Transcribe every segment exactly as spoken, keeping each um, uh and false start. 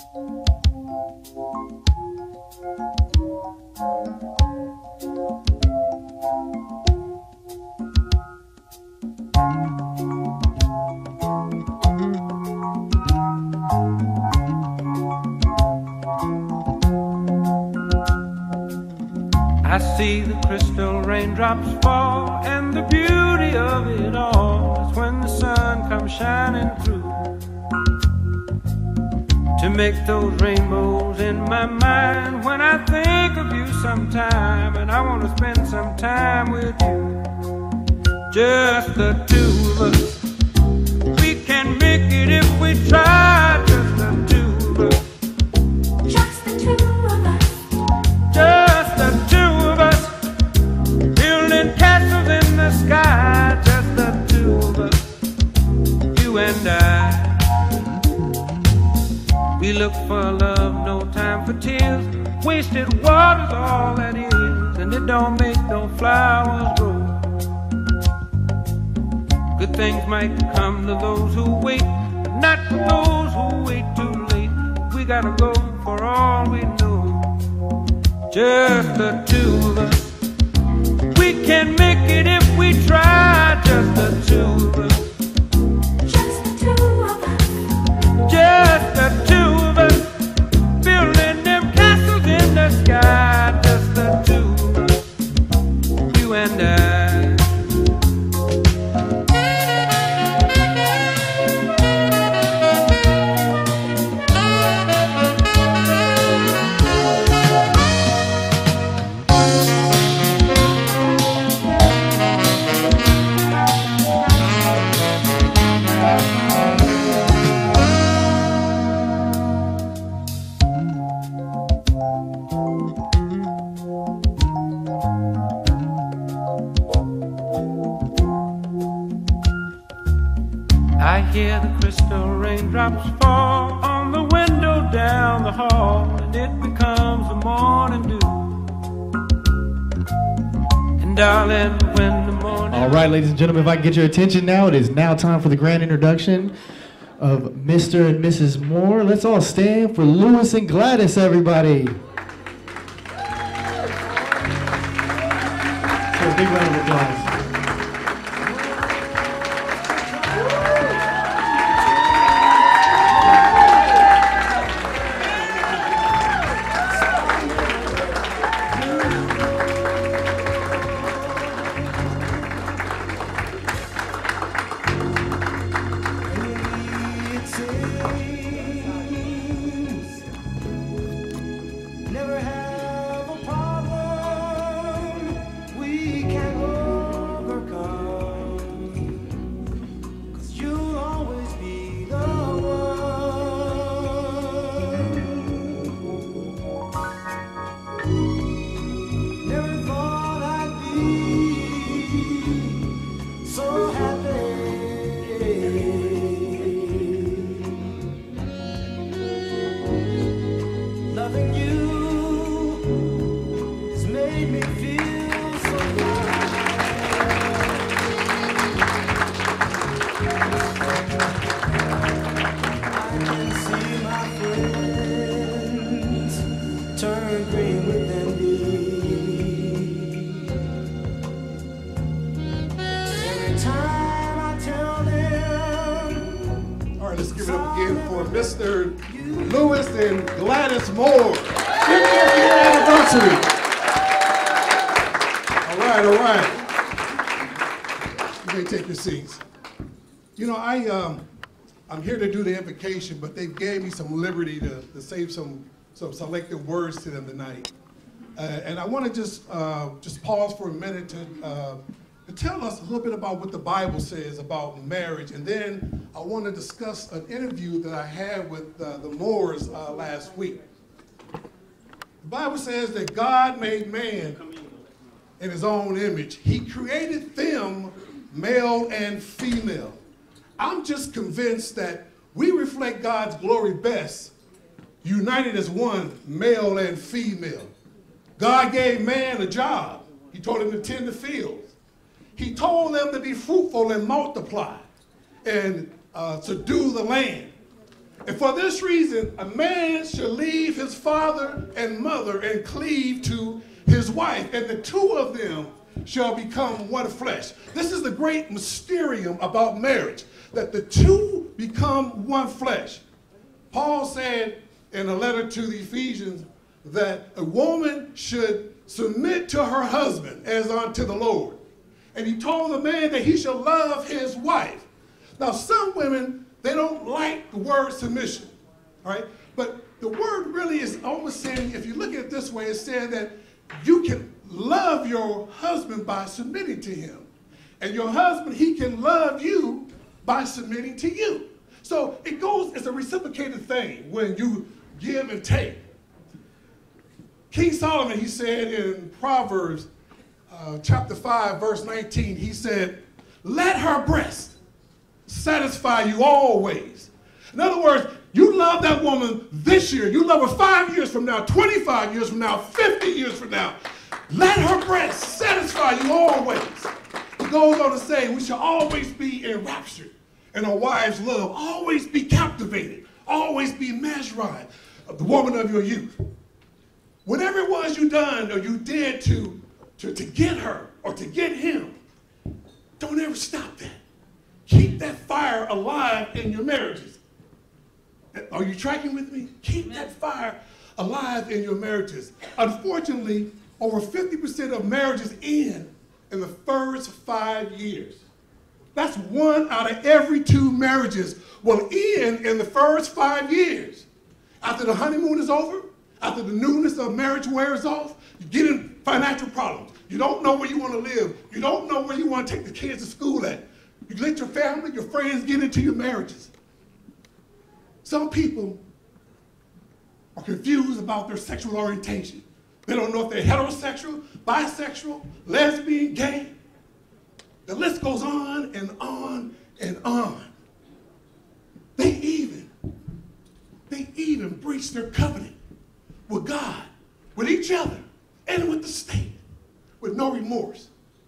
I see the crystal raindrops fall, and the beauty of it all is when the sun comes shining through to make those rainbows in my mind. When I think of you sometime, and I want to spend some time with you, just the two of us. We can make it if we try, just the two of us. Just the two of us. Just the two of us. Building castles in the sky, just the two of us. You and I. We look for love, no time for tears. Wasted water's all that is, and it don't make no flowers grow. Good things might come to those who wait, but not for those who wait too late. We gotta go for all we know. Just the two of us. We can make it if we try, just the two of us. Just the two of us. Just the two of us. Building them castles in the sky, just the two of us. You and I. I hear the crystal raindrops fall on the window down the hall, and it becomes the morning dew. And darling, when the morning... All right, ladies and gentlemen, if I can get your attention now, it is now time for the grand introduction of Mister and Missus Moore. Let's all stand for Louis and Gladys, everybody. So a big round of applause. Never have a problem we can overcome, 'cause you'll always be the one. Never thought I'd be so happy. Loving you has made me feel so fine. I can see my friends turn green with envy. Every time I tell them. All right, let's give it up again for Mister Louis and Gladys Moore. fiftieth year anniversary. All right, all right. You may take your seats. You know, I, um, I'm here to do the invocation, but they gave me some liberty to, to say some, some selected words to them tonight. Uh, and I want to just, uh, just pause for a minute to, uh, to tell us a little bit about what the Bible says about marriage. And then I want to discuss an interview that I had with uh, the Moores uh, last week. The Bible says that God made man in his own image. He created them male and female. I'm just convinced that we reflect God's glory best, united as one, male and female. God gave man a job. He told him to tend the fields. He told them to be fruitful and multiply and uh, subdue the land. And for this reason, a man shall leave his father and mother and cleave to his wife, and the two of them shall become one flesh. This is the great mysterium about marriage, that the two become one flesh. Paul said in a letter to the Ephesians that a woman should submit to her husband as unto the Lord. And he told the man that he shall love his wife. Now, some women, they don't like the word submission, all right? But the word really is almost saying, if you look at it this way, it's saying that you can love your husband by submitting to him. And your husband, he can love you by submitting to you. So it goes, it's a reciprocated thing when you give and take. King Solomon, he said in Proverbs uh, chapter five, verse nineteen, he said, let her breast satisfy you always. In other words, you love that woman this year, you love her five years from now, twenty-five years from now, fifty years from now. Let her breast satisfy you always. He goes on to say, we shall always be enraptured in our wives' love, always be captivated, always be mesmerized of the woman of your youth. Whatever it was you done or you did to, to, to get her or to get him, don't ever stop that. Keep that fire alive in your marriages. Are you tracking with me? Keep that fire alive in your marriages. Unfortunately, over fifty percent of marriages end in the first five years. That's one out of every two marriages will end in the first five years. After the honeymoon is over, after the newness of marriage wears off, you get in financial problems. You don't know where you want to live. You don't know where you want to take the kids to school at. You let your family, your friends get into your marriages. Some people are confused about their sexual orientation. They don't know if they're heterosexual, bisexual, lesbian, gay. The list goes on and on and on. They even, they even breach their covenant with God, with each other, and with the state, with no remorse.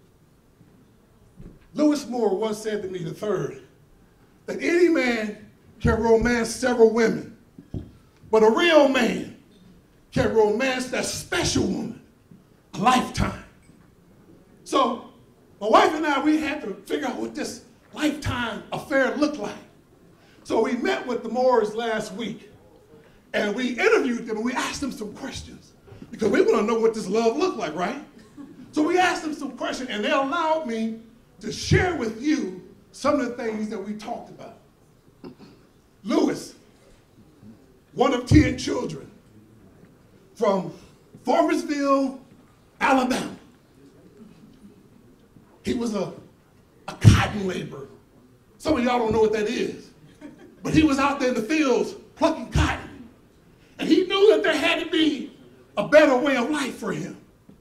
Lewis Moore once said to me, the third, that any man can romance several women, but a real man can romance that special woman a lifetime. So my wife and I, we had to figure out what this lifetime affair looked like. So we met with the Moores last week, and we interviewed them, and we asked them some questions, because we want to know what this love looked like, right? So we asked them some questions, and they allowed me to share with you some of the things that we talked about. Lewis, one of ten children from Farmersville, Alabama. He was a, a cotton laborer. Some of y'all don't know what that is. But he was out there in the fields plucking cotton. And he knew that there had to be a better way of life for him.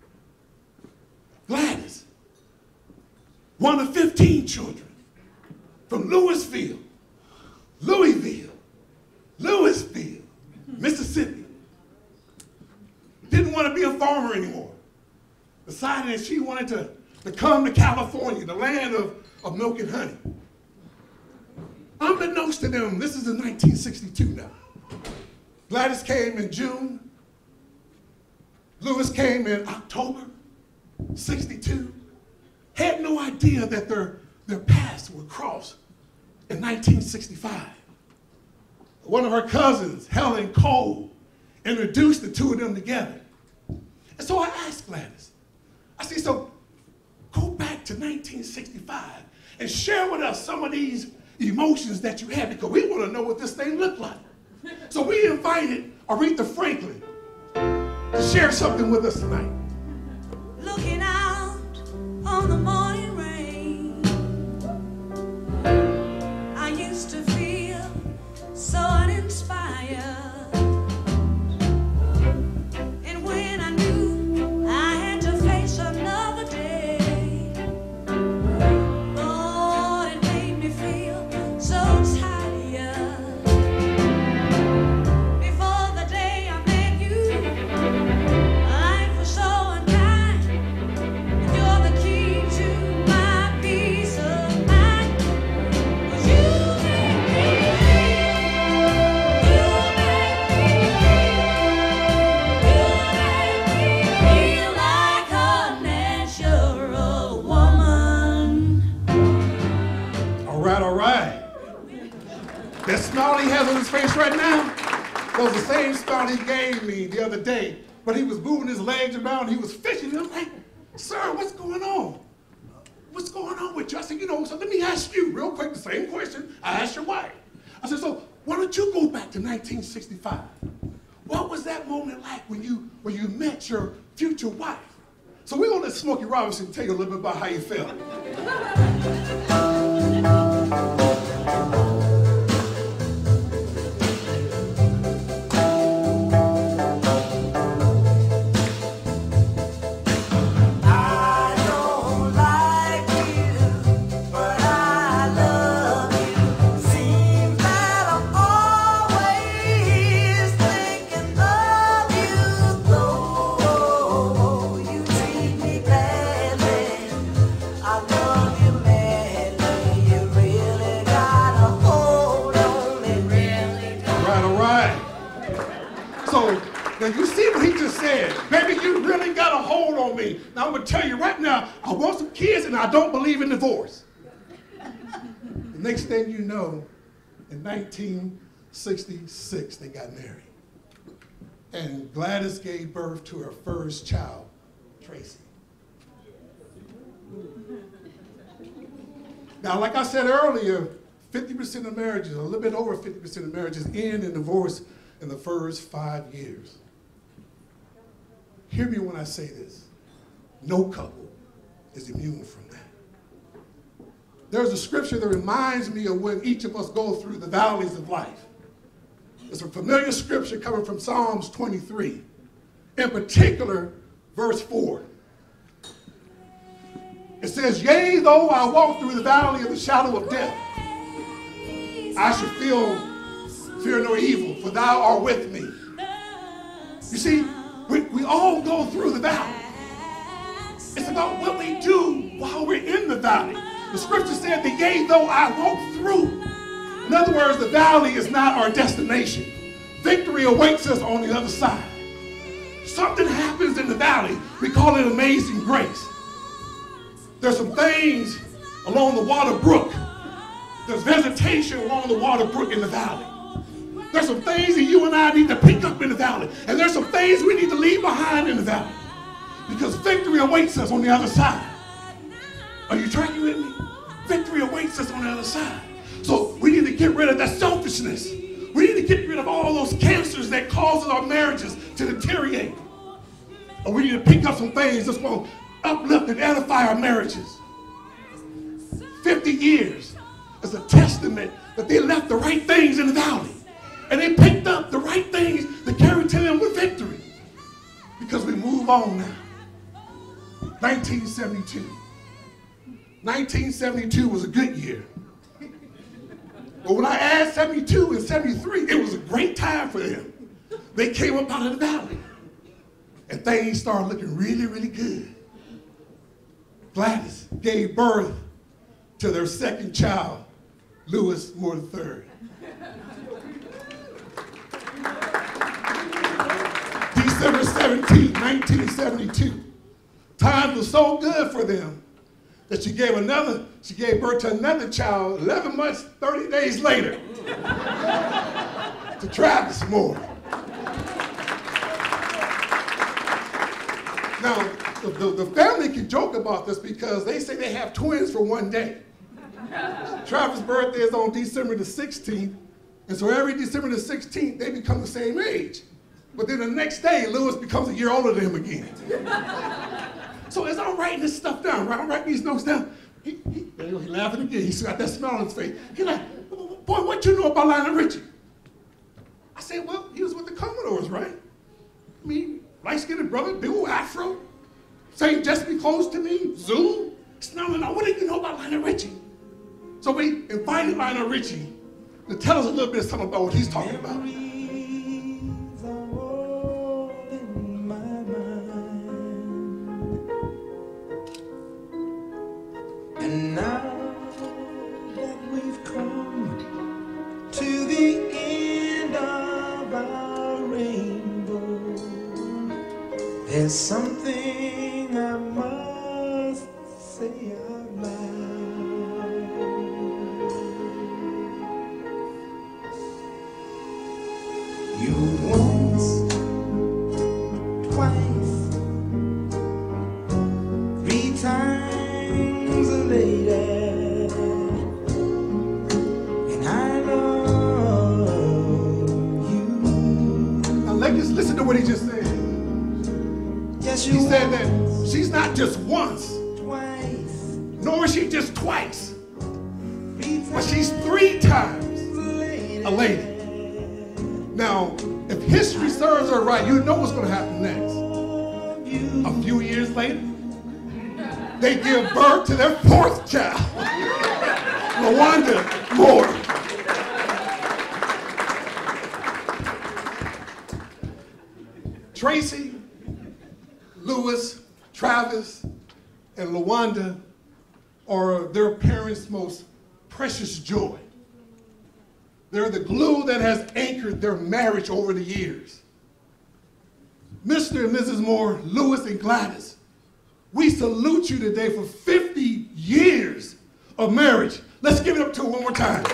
Gladys, one of fifteen children from Louisville, Louisville, Louisville, Mississippi. Didn't want to be a farmer anymore. Decided that she wanted to, to come to California, the land of, of milk and honey. Unbeknownst to them, this is in nineteen sixty-two now. Gladys came in June. Lewis came in October, sixty-two. Had no idea that their, their paths would cross in nineteen sixty-five. One of her cousins, Helen Cole, introduced the two of them together. And so I asked Gladys, I said, so go back to nineteen sixty-five and share with us some of these emotions that you had, because we want to know what this thing looked like. So we invited Aretha Franklin to share something with us tonight. Looking out on the morning rain, I used to feel so uninspired. And when I knew I had to face another day, Lord, it made me feel so tired. Before the day I met you, life was so face right now was the same spot he gave me the other day. But he was moving his legs around, he was fishing. And I'm like, sir, what's going on? What's going on with you? I said, you know, so let me ask you real quick the same question I asked your wife. I said, so why don't you go back to nineteen sixty-five? What was that moment like when you when you met your future wife? So we're gonna let Smokey Robinson tell you a little bit about how you felt. Now you see what he just said. Baby, you really got a hold on me. Now I'm gonna tell you right now, I want some kids and I don't believe in divorce. The next thing you know, in nineteen sixty-six, they got married. And Gladys gave birth to her first child, Tracy. Now, like I said earlier, fifty percent of marriages, a little bit over fifty percent of marriages end in divorce in the first five years. Hear me when I say this. No couple is immune from that. There's a scripture that reminds me of when each of us go through the valleys of life. It's a familiar scripture coming from Psalms twenty-three. In particular, verse four. It says, yea, though I walk through the valley of the shadow of death, I should feel, fear no evil, for thou art with me. You see, we, we all go through the valley. It's about what we do while we're in the valley. The scripture said, the yea, though I walk through. In other words, the valley is not our destination. Victory awaits us on the other side. Something happens in the valley. We call it amazing grace. There's some things along the water brook. There's vegetation along the water brook in the valley. There's some things that you and I need to pick up in the valley. And there's some things we need to leave behind in the valley. Because victory awaits us on the other side. Are you tracking with me? Victory awaits us on the other side. So we need to get rid of that selfishness. We need to get rid of all those cancers that causes our marriages to deteriorate. Or we need to pick up some things that's going to uplift and edify our marriages. fifty years is a testament that they left the right things in the valley. And they picked up the right things that carried to them with victory. Because we move on now. nineteen seventy-two. nineteen seventy-two was a good year. But when I add seventy-two and seventy-three, it was a great time for them. They came up out of the valley. And things started looking really, really good. Gladys gave birth to their second child, Lewis Moore the third. December seventeenth, nineteen seventy-two. Times were so good for them that she gave another, she gave birth to another child eleven months, thirty days later to Travis Moore. Now, the, the, the family can joke about this because they say they have twins for one day. Travis' birthday is on December the sixteenth, and so every December the sixteenth, they become the same age. But then the next day, Lewis becomes a year older than him again. So as I'm writing this stuff down, right, I'm writing these notes down, he, he, he laughing again. He's got that smile on his face. He's like, boy, what you know about Lionel Richie? I said, well, he was with the Commodores, right? I mean, light-skinned brother, big old afro, saying just be close to me, Zoom. No, no, no, what do you know about Lionel Richie? So we invited Lionel Richie to tell us a little bit something about what he's talking about. And now that we've come to the end of our rainbow, there's something I must say out loud. Yes, He you said once, that she's not just once, twice, nor is she just twice, three but times she's three times lady. a lady. Now, if history serves her right, you know what's going to happen next. A few years later, they give birth to their fourth child, LaWanda Moore. Tracy, Lewis, Travis, and LaWanda are their parents' most precious joy. They're the glue that has anchored their marriage over the years. Mister and Missus Moore, Lewis and Gladys, we salute you today for fifty years of marriage. Let's give it up to them one more time.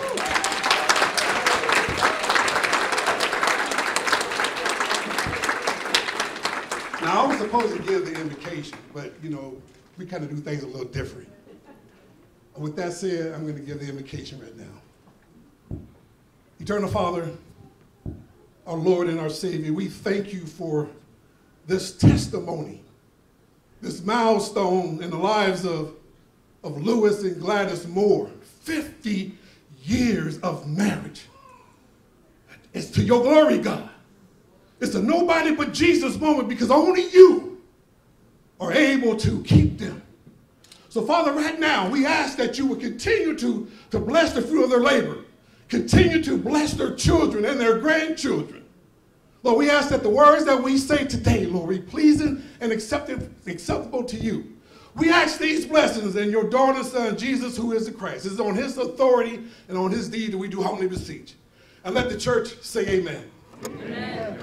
Now, I was supposed to give the invocation, but, you know, we kind of do things a little different. With that said, I'm going to give the invocation right now. Eternal Father, our Lord and our Savior, we thank you for this testimony, this milestone in the lives of, of Lewis and Gladys Moore, fifty years of marriage. It's to your glory, God. It's a nobody but Jesus moment because only you are able to keep them. So, Father, right now, we ask that you would continue to, to bless the fruit of their labor, continue to bless their children and their grandchildren. Lord, we ask that the words that we say today, Lord, be pleasing and accepted, acceptable to you. We ask these blessings in your daughter, son, Jesus, who is the Christ. It's on his authority and on his deed that we do humbly beseech. And let the church say amen. Amen.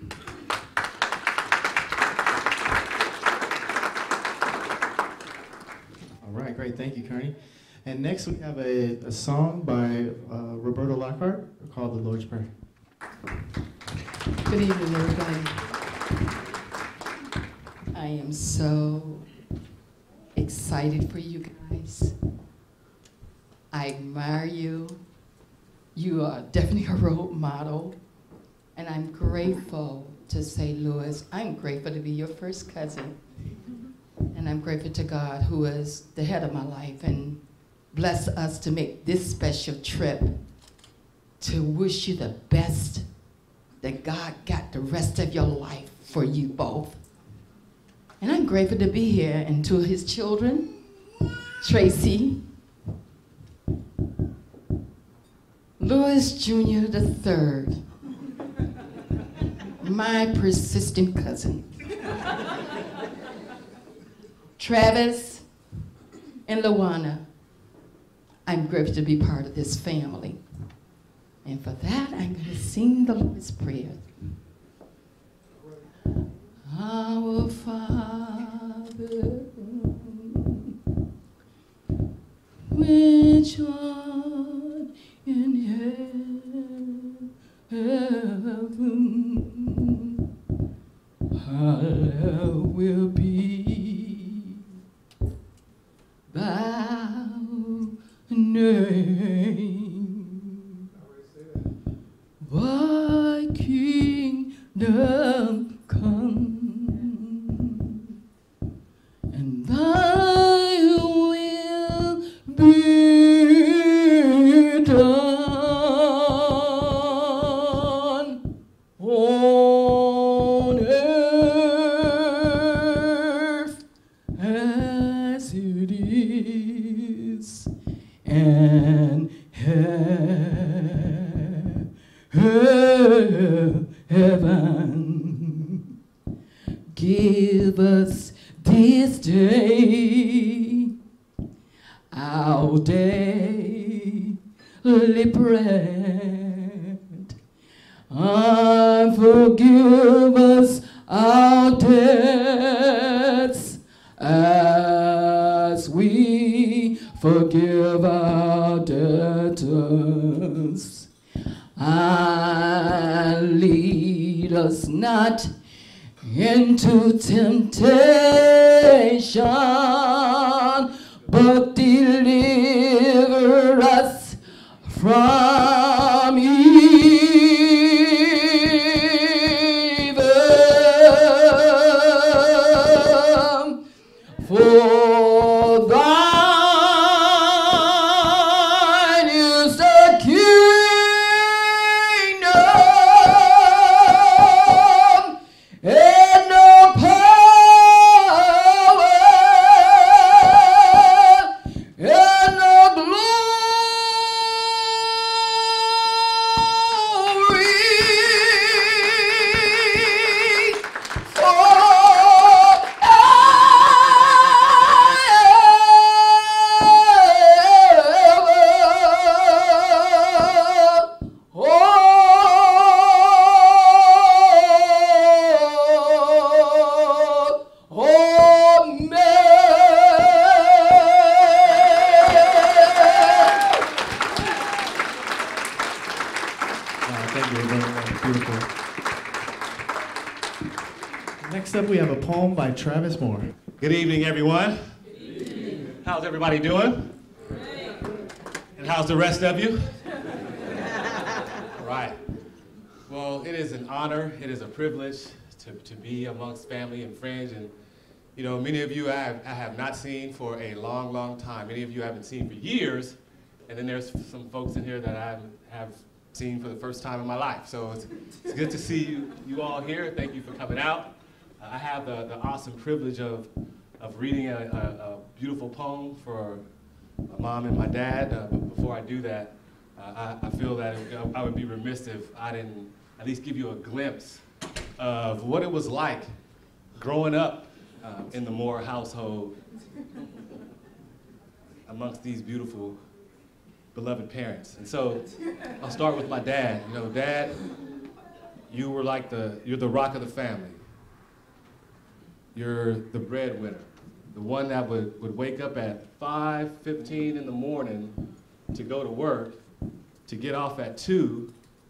All right, great. Thank you, Kearney. And next we have a, a song by uh, Roberta Lockhart called The Lord's Prayer. Good evening, everybody. I am so excited for you guys. I admire you. You are definitely a role model. And I'm grateful to say, Lewis, I'm grateful to be your first cousin. And I'm grateful to God, who is the head of my life and blessed us to make this special trip to wish you the best that God got the rest of your life for you both. And I'm grateful to be here, and to his children, Tracy, Lewis Junior the third, my persistent cousin, Travis and LaWanda. I'm grateful to be part of this family. And for that, I'm going to sing the Lord's Prayer. Our Father, which art in heaven, hallowed will be thy name. Thy kingdom come, and thy will be done on earth as it is in heaven. Give us this day our daily bread, and forgive us our debts as we forgive our debtors. And lead us not into temptation, but deliver us from evil. poem by Travis Moore. Good evening, everyone. Good evening. How's everybody doing? Great. And how's the rest of you? All right. Well, it is an honor, it is a privilege to, to be amongst family and friends. And, you know, many of you I have, I have not seen for a long, long time. Many of you I haven't seen for years. And then there's some folks in here that I have seen for the first time in my life. So it's, it's good to see you, you all here. Thank you for coming out. Uh, I have the, the awesome privilege of, of reading a, a, a beautiful poem for my mom and my dad. Uh, but before I do that, uh, I, I feel that it, I would be remiss if I didn't at least give you a glimpse of what it was like growing up uh, in the Moore household amongst these beautiful, beloved parents. And so I'll start with my dad. You know, Dad, you were like the, you're the rock of the family. You're the breadwinner, the one that would, would wake up at five fifteen in the morning to go to work, to get off at two,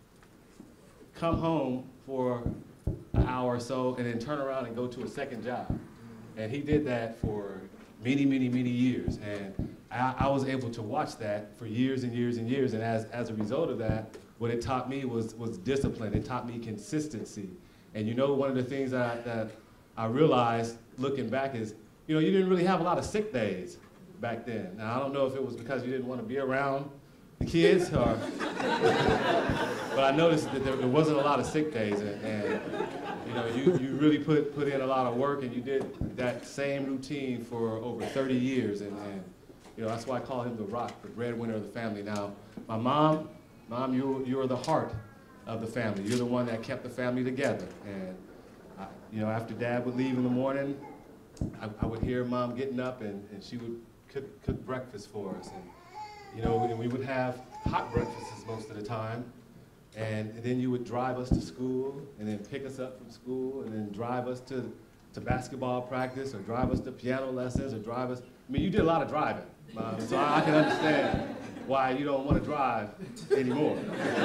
come home for an hour or so, and then turn around and go to a second job. And he did that for many, many, many years. And I, I was able to watch that for years and years and years. And as, as a result of that, what it taught me was, was discipline. It taught me consistency. And you know, one of the things that I, that I realized looking back is, you know, you didn't really have a lot of sick days back then. Now, I don't know if it was because you didn't want to be around the kids, or, but I noticed that there, there wasn't a lot of sick days, and, and you know, you, you really put, put in a lot of work, and you did that same routine for over thirty years, and, and you know, that's why I call him the rock, the breadwinner of the family. Now, my mom, mom, you, you are the heart of the family. You're the one that kept the family together, and I, you know, after Dad would leave in the morning, I, I would hear Mom getting up, and, and she would cook, cook breakfast for us. And, you know, and we would have hot breakfasts most of the time, and, and then you would drive us to school, and then pick us up from school, and then drive us to, to basketball practice, or drive us to piano lessons, or drive us, I mean, you did a lot of driving, Mom, so I, I can understand why you don't want to drive anymore.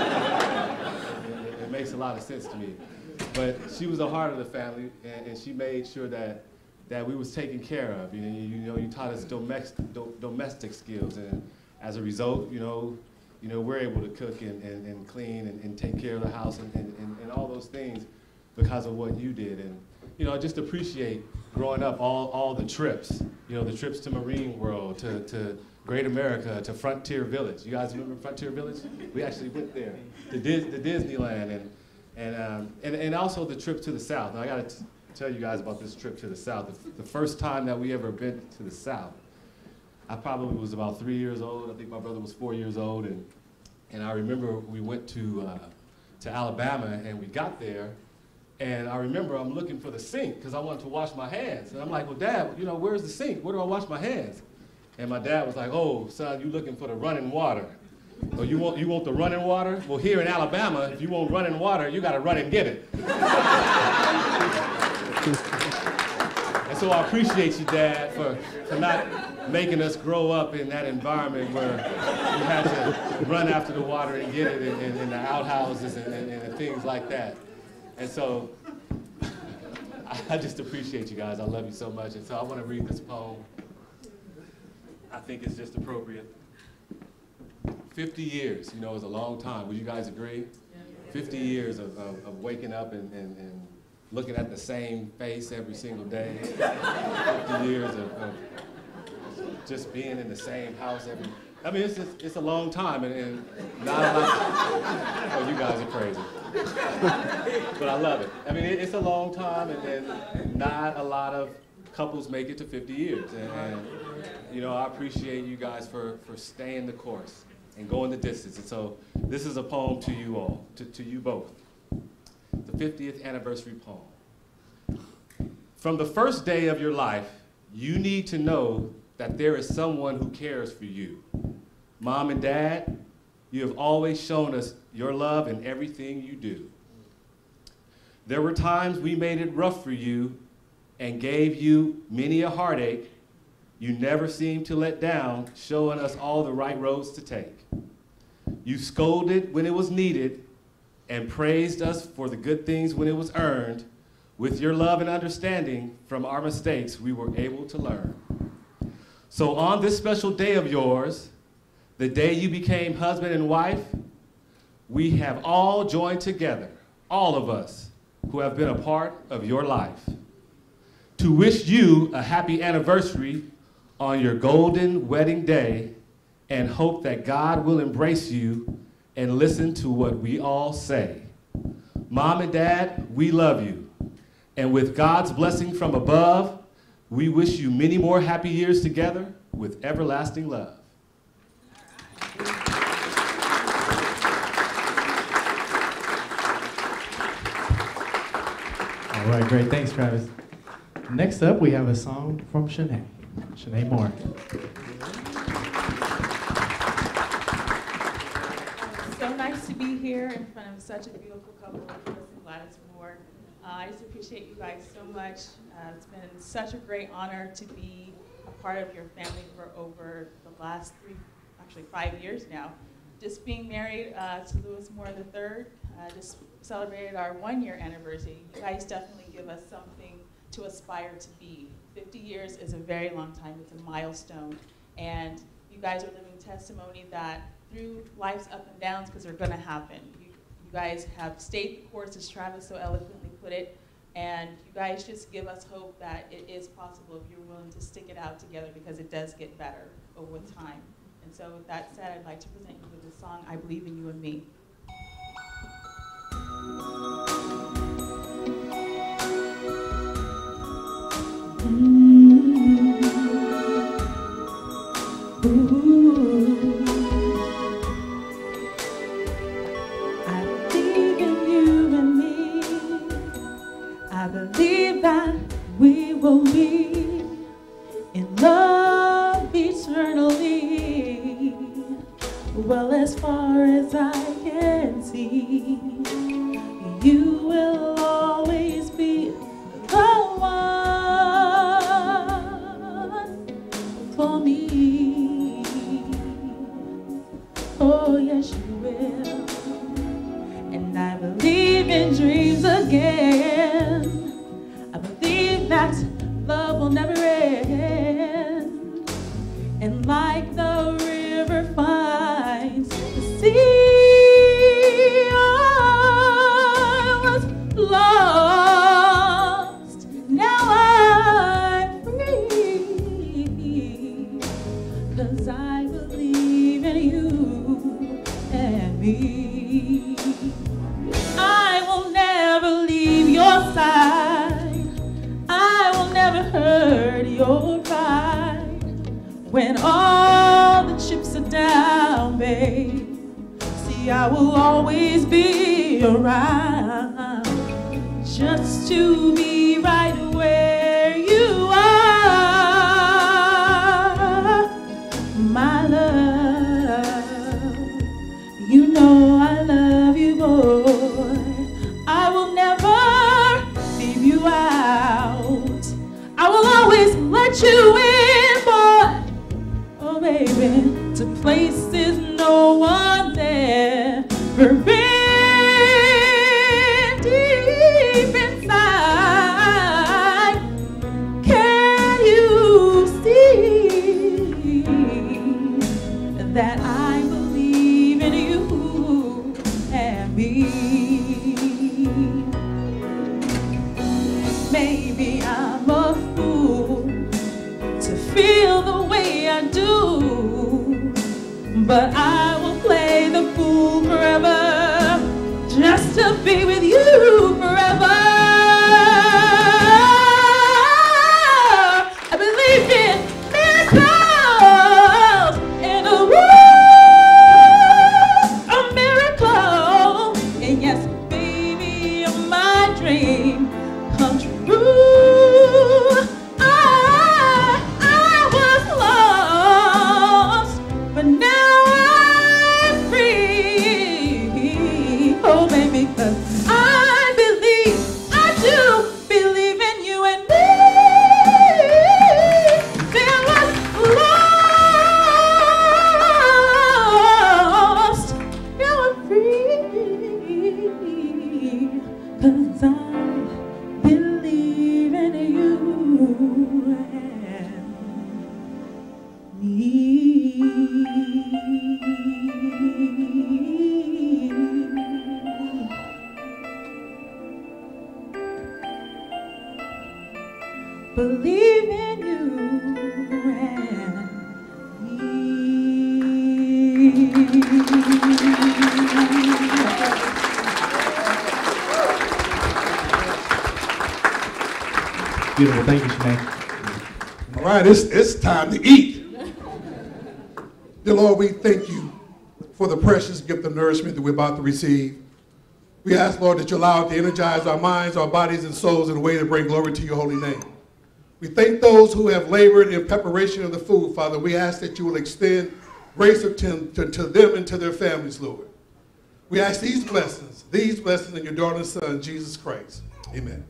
it, it makes a lot of sense to me. But she was the heart of the family, and, and she made sure that that we was taken care of. You know, you, you know, you taught us domestic, do, domestic skills, and as a result, you know, you know, we're able to cook and, and, and clean and, and take care of the house and, and, and all those things because of what you did. And, you know, I just appreciate growing up all, all the trips, you know, the trips to Marine World, to, to Great America, to Frontier Village. You guys remember Frontier Village? We actually went there, to Dis the Disneyland, and, and, um, and, and also the trip to the South. Now, I got to tell you guys about this trip to the South. The, the first time that we ever been to the South, I probably was about three years old. I think my brother was four years old, and and I remember we went to uh, to Alabama, and we got there, and I remember I'm looking for the sink because I wanted to wash my hands, and I'm like, well, Dad, you know, where's the sink? Where do I wash my hands? And my dad was like, oh, son, you looking for the running water? Oh, you want you want the running water? Well, here in Alabama, if you want running water, you got to run and get it. And so I appreciate you, Dad, for, for not making us grow up in that environment where you had to run after the water and get it in, in, in the outhouses and, and, and things like that. And so I just appreciate you guys. I love you so much. And so I want to read this poem. I think it's just appropriate. fifty years, you know, is a long time. Would you guys agree? fifty years of, of, of waking up and, and, and looking at the same face every single day. fifty years of, of just being in the same house every, I mean, it's just, it's a long time, and, and not a lot, oh, you guys are crazy. But I love it. I mean, it, it's a long time, and, and not a lot of couples make it to fifty years. And, and you know, I appreciate you guys for, for staying the course and going the distance. And so this is a poem to you all, to, to you both. The fiftieth anniversary poem. From the first day of your life, you need to know that there is someone who cares for you. Mom and Dad, you have always shown us your love in everything you do. There were times we made it rough for you and gave you many a heartache. You never seemed to let down, showing us all the right roads to take. You scolded when it was needed and praised us for the good things when it was earned. With your love and understanding from our mistakes, we were able to learn. So on this special day of yours, the day you became husband and wife, we have all joined together, all of us who have been a part of your life, to wish you a happy anniversary on your golden wedding day and hope that God will embrace you and listen to what we all say. Mom and Dad, we love you. And with God's blessing from above, we wish you many more happy years together with everlasting love. All right, great. Thanks, Travis. Next up, we have a song from Shanae. Shanae Moore. So nice to be here in front of such a beautiful couple, Lewis and Gladys Moore. Uh, I just appreciate you guys so much. Uh, it's been such a great honor to be a part of your family for over the last three, actually five years now. Just being married uh, to Lewis Moore the third, uh, just celebrated our one-year anniversary. You guys definitely give us something to aspire to be. fifty years is a very long time. It's a milestone. And you guys are living testimony that through life's up and downs, because they're going to happen, you, you guys have stayed the course, as Travis so eloquently put it, and you guys just give us hope that it is possible if you're willing to stick it out together, because it does get better over time. And so with that said, I'd like to present you with the song, I Believe in You and Me. Ooh. I believe in you and me. I believe that we will be in love eternally. Well, as far as I can see, you will always be the one for me. Oh, yes, you will. And I believe in dreams again. I believe that love will never end. And like the river finds the sea, I was lost. Now I'm free, 'cause I believe in you and me. I will never leave your side. I will never hurt your pride. When all the chips are down, babe, see, I will always be around, just to be right where you are, my love. You know I love you, boy. I will never leave you out. I will always let you in, boy. Oh, baby, to places no one's ever been. Deep inside, can you see that I believe in you and me? Maybe I'm a fool to feel the way I do, but I will play the fool forever, just to be with you forever. I believe in miracles, in a woo, a miracle, and yes, baby, my dream come true. I, I was lost, but now I'm free. Oh, baby, 'cause I believe, I do believe in you and me. There was in you and me. Beautiful. Thank you, Shanae. All right, it's, it's time to eat. Dear Lord, we thank you for the precious gift of nourishment that we're about to receive. We ask, Lord, that you allow it to energize our minds, our bodies, and souls in a way to bring glory to your holy name. We thank those who have labored in preparation of the food, Father. We ask that you will extend grace to, to, to them and to their families, Lord. We ask these blessings, these blessings in your daughter and son, Jesus Christ. Amen.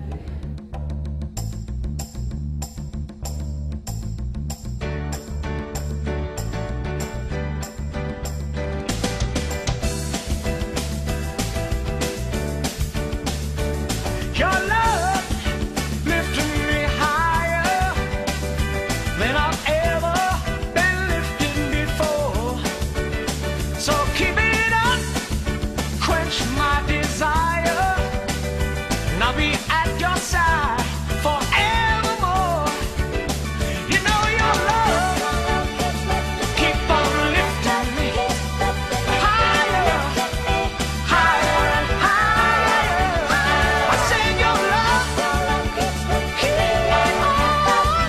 Your love lifted me higher than I've ever been lifted before. So keep it up, quench my desire, and I'll be at your side forevermore. You know your love keep on lifting me higher, higher and higher. I say your love keep on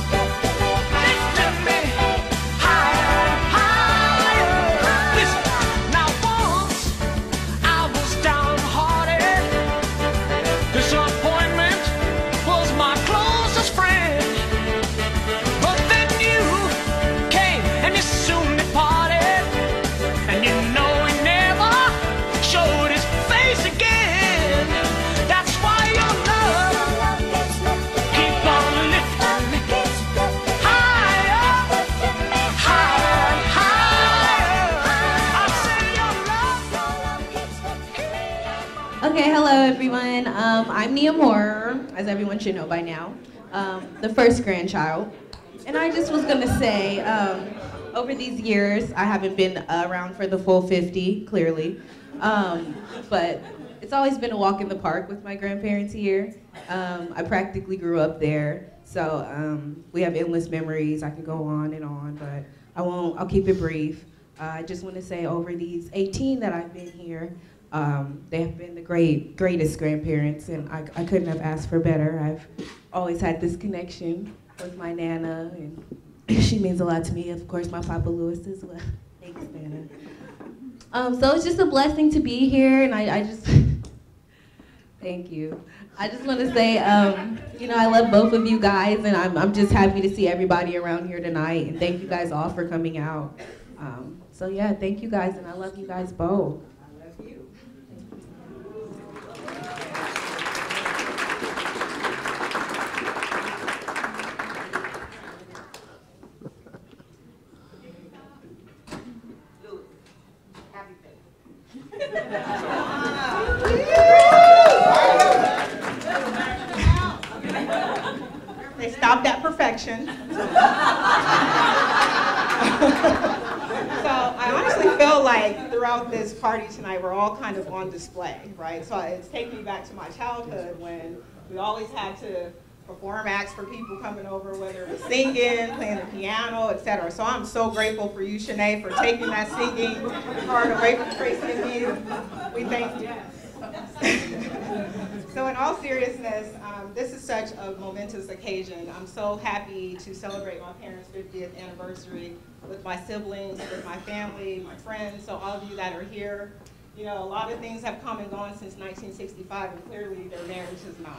lifting me higher and higher. Listen, now once I was downhearted. Disappointment was my closest friend. But then you came and you soon departed. And you know he never showed his face again. That's why your love keep on lifting me higher, higher and higher. I say your love. Okay, hello everyone. Um, I'm Nia Moore, as everyone should know by now, um, the first grandchild. And I just was gonna say, um, over these years, I haven't been around for the full fifty, clearly. Um, but it's always been a walk in the park with my grandparents here. Um, I practically grew up there, so um, we have endless memories. I could go on and on, but I won't, I'll keep it brief. Uh, I just want to say over these eighteen that I've been here, um, they have been the great, greatest grandparents, and I, I couldn't have asked for better. I've always had this connection with my Nana, and she means a lot to me. Of course, my Papa Louis as well. Thanks, Nana. Um, so it's just a blessing to be here, and I, I just, thank you. I just want to say, um, you know, I love both of you guys, and I'm, I'm just happy to see everybody around here tonight, and thank you guys all for coming out. Um, so yeah, thank you guys, and I love you guys both. I love you. They stopped at perfection. So I honestly feel like throughout this party tonight, we're all kind of on display, right? So it's taking me back to my childhood when we always had to perform acts for people coming over, whether it was singing, playing the piano, et cetera. So I'm so grateful for you, Shanae, for taking that singing part away from Tracy and me. We thank you. So in all seriousness, um, this is such a momentous occasion. I'm so happy to celebrate my parents' fiftieth anniversary with my siblings, with my family, my friends, so all of you that are here. You know, a lot of things have come and gone since nineteen sixty-five, and clearly their marriage has not.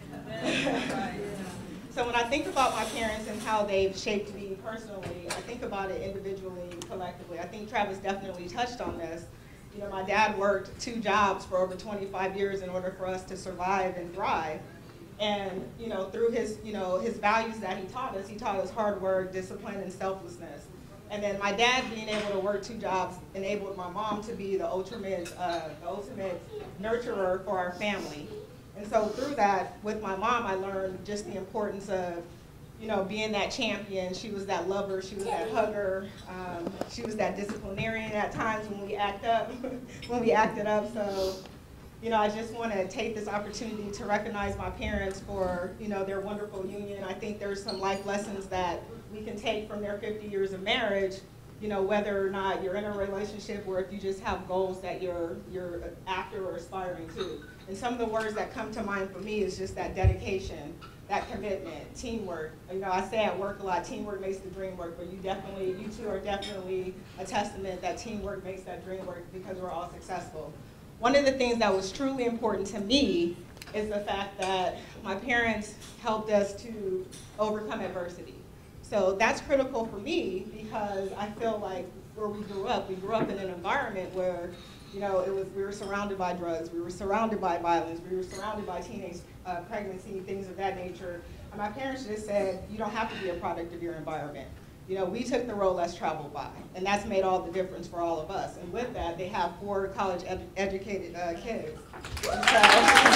So when I think about my parents and how they've shaped me personally, I think about it individually and collectively. I think Travis definitely touched on this. You know, my dad worked two jobs for over twenty-five years in order for us to survive and thrive. And, you know, through his, you know, his values that he taught us, he taught us hard work, discipline, and selflessness. And then my dad being able to work two jobs enabled my mom to be the ultimate, uh, the ultimate nurturer for our family. And so through that, with my mom, I learned just the importance of, you know, being that champion. She was that lover, she was that hugger, um, she was that disciplinarian at times when we act up, when we acted up. So you know, I just want to take this opportunity to recognize my parents for, you know, their wonderful union. I think there's some life lessons that we can take from their fifty years of marriage, you know, whether or not you're in a relationship or if you just have goals that you're, you're after or aspiring to. And some of the words that come to mind for me is just that dedication, that commitment, teamwork. You know, I say at work a lot, teamwork makes the dream work, but you definitely, you two are definitely a testament that teamwork makes that dream work because we're all successful. One of the things that was truly important to me is the fact that my parents helped us to overcome adversity. So that's critical for me because I feel like where we grew up, we grew up in an environment where, you know, it was, we were surrounded by drugs, we were surrounded by violence, we were surrounded by teenage uh, pregnancy, things of that nature. And my parents just said, you don't have to be a product of your environment. You know, we took the road less traveled by, and that's made all the difference for all of us. And with that, they have four college ed educated uh, kids. And so,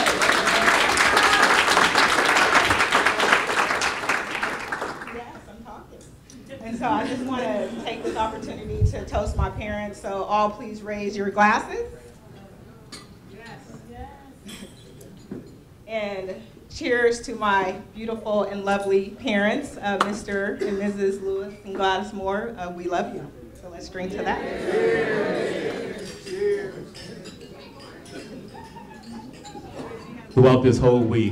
yes, I'm talking. And so I just want to take this opportunity to toast my parents. So all please raise your glasses. Yes. Yes. And cheers to my beautiful and lovely parents, uh, Mister and Missus Lewis and Gladys Moore. Uh, we love you. So let's drink to that. Cheers. Cheers. Throughout this whole week,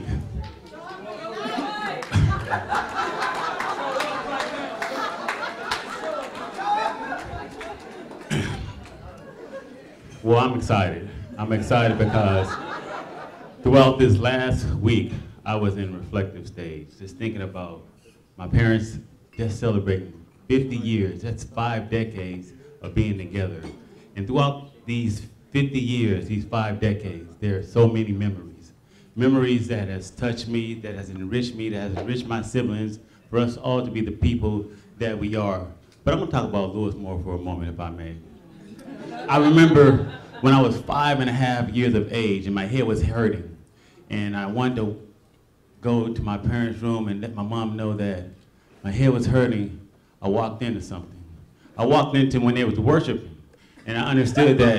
well, I'm excited. I'm excited because throughout this last week, I was in reflective stage, just thinking about my parents just celebrating fifty years. That's five decades of being together. And throughout these fifty years, these five decades, there are so many memories. Memories that has touched me, that has enriched me, that has enriched my siblings, for us all to be the people that we are. But I'm gonna talk about Lewis Moore for a moment, if I may. I remember when I was five and a half years of age and my head was hurting, and I wanted to go to my parents' room and let my mom know that my head was hurting. I walked into something. I walked into when they was worshiping, and I understood that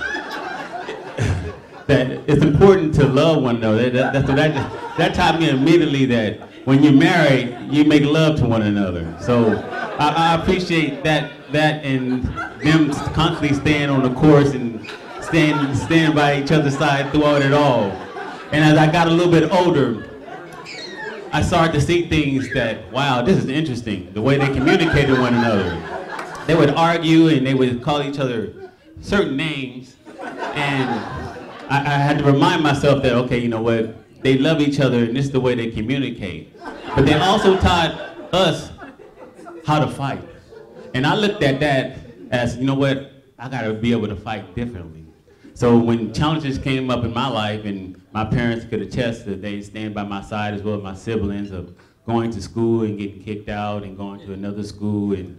that it's important to love one another. That, that, that, that taught me immediately that when you're married, you make love to one another. So I, I appreciate that, that and them constantly staying on the course and staying, staying by each other's side throughout it all. And as I got a little bit older, I started to see things that, wow, this is interesting, the way they communicated with one another. They would argue and they would call each other certain names, and I, I had to remind myself that, okay, you know what, they love each other and this is the way they communicate. But they also taught us how to fight. And I looked at that as, you know what, I gotta be able to fight differently. So when challenges came up in my life, and my parents could attest that they stand by my side as well as my siblings, of going to school and getting kicked out and going to another school and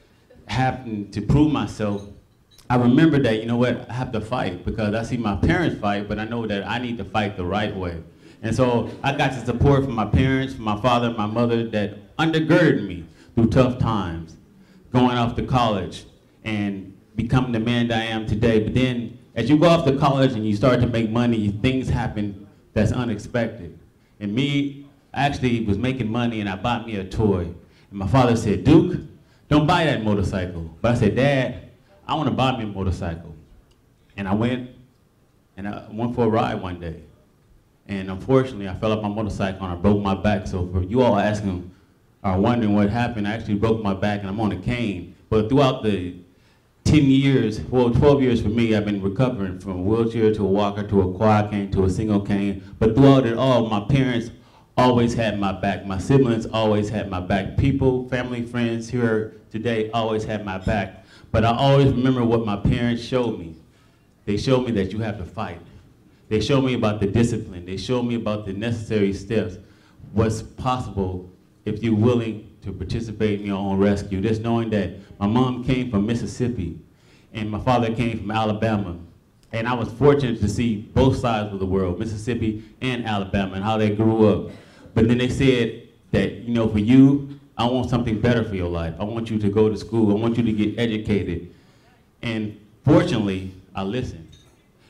having to prove myself, I remember that, you know what, I have to fight because I see my parents fight, but I know that I need to fight the right way. And so I got the support from my parents, from my father and my mother that undergirded me through tough times, going off to college and becoming the man that I am today. But then as you go off to college and you start to make money, things happen that's unexpected. And me, I actually was making money and I bought me a toy. And my father said, Duke, don't buy that motorcycle. But I said, Dad, I want to buy me a motorcycle. And I went and I went for a ride one day. And unfortunately, I fell off my motorcycle and I broke my back. So for you all asking or wondering what happened, I actually broke my back and I'm on a cane. But throughout the ten years, well, twelve years for me, I've been recovering from a wheelchair to a walker to a quad cane to a single cane. But throughout it all, my parents always had my back. My siblings always had my back. People, family, friends here today always had my back. But I always remember what my parents showed me. They showed me that you have to fight. They showed me about the discipline. They showed me about the necessary steps, what's possible if you're willing to participate in your own rescue. Just knowing that my mom came from Mississippi and my father came from Alabama. And I was fortunate to see both sides of the world, Mississippi and Alabama, and how they grew up. But then they said that, you know, for you, I want something better for your life. I want you to go to school. I want you to get educated. And fortunately, I listened.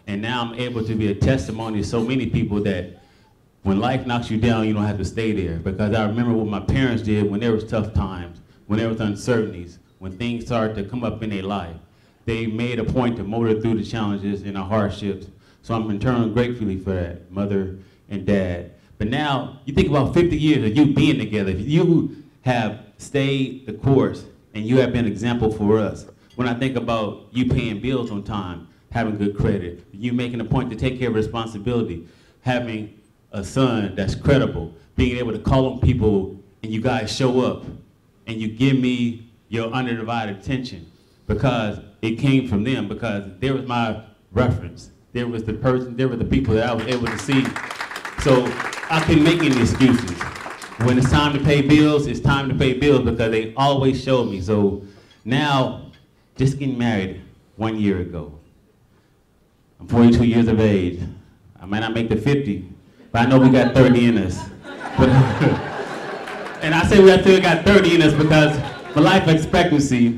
And now I'm able to be a testimony to so many people that when life knocks you down, you don't have to stay there. Because I remember what my parents did when there was tough times, when there was uncertainties, when things started to come up in their life. They made a point to motor through the challenges and the hardships. So I'm eternally grateful for that, mother and dad. But now, you think about fifty years of you being together. If you have stayed the course and you have been an example for us. When I think about you paying bills on time, having good credit, you making a point to take care of responsibility, having a son that's credible, being able to call on people and you guys show up and you give me your undivided attention because it came from them, because there was my reference. There was the person, there were the people that I was able to see. So I couldn't make any excuses. When it's time to pay bills, it's time to pay bills because they always showed me. So now, just getting married one year ago. I'm forty-two years of age. I might not make the fifty, but I know we got thirty in us. But and I say we still got thirty in us because my life expectancy,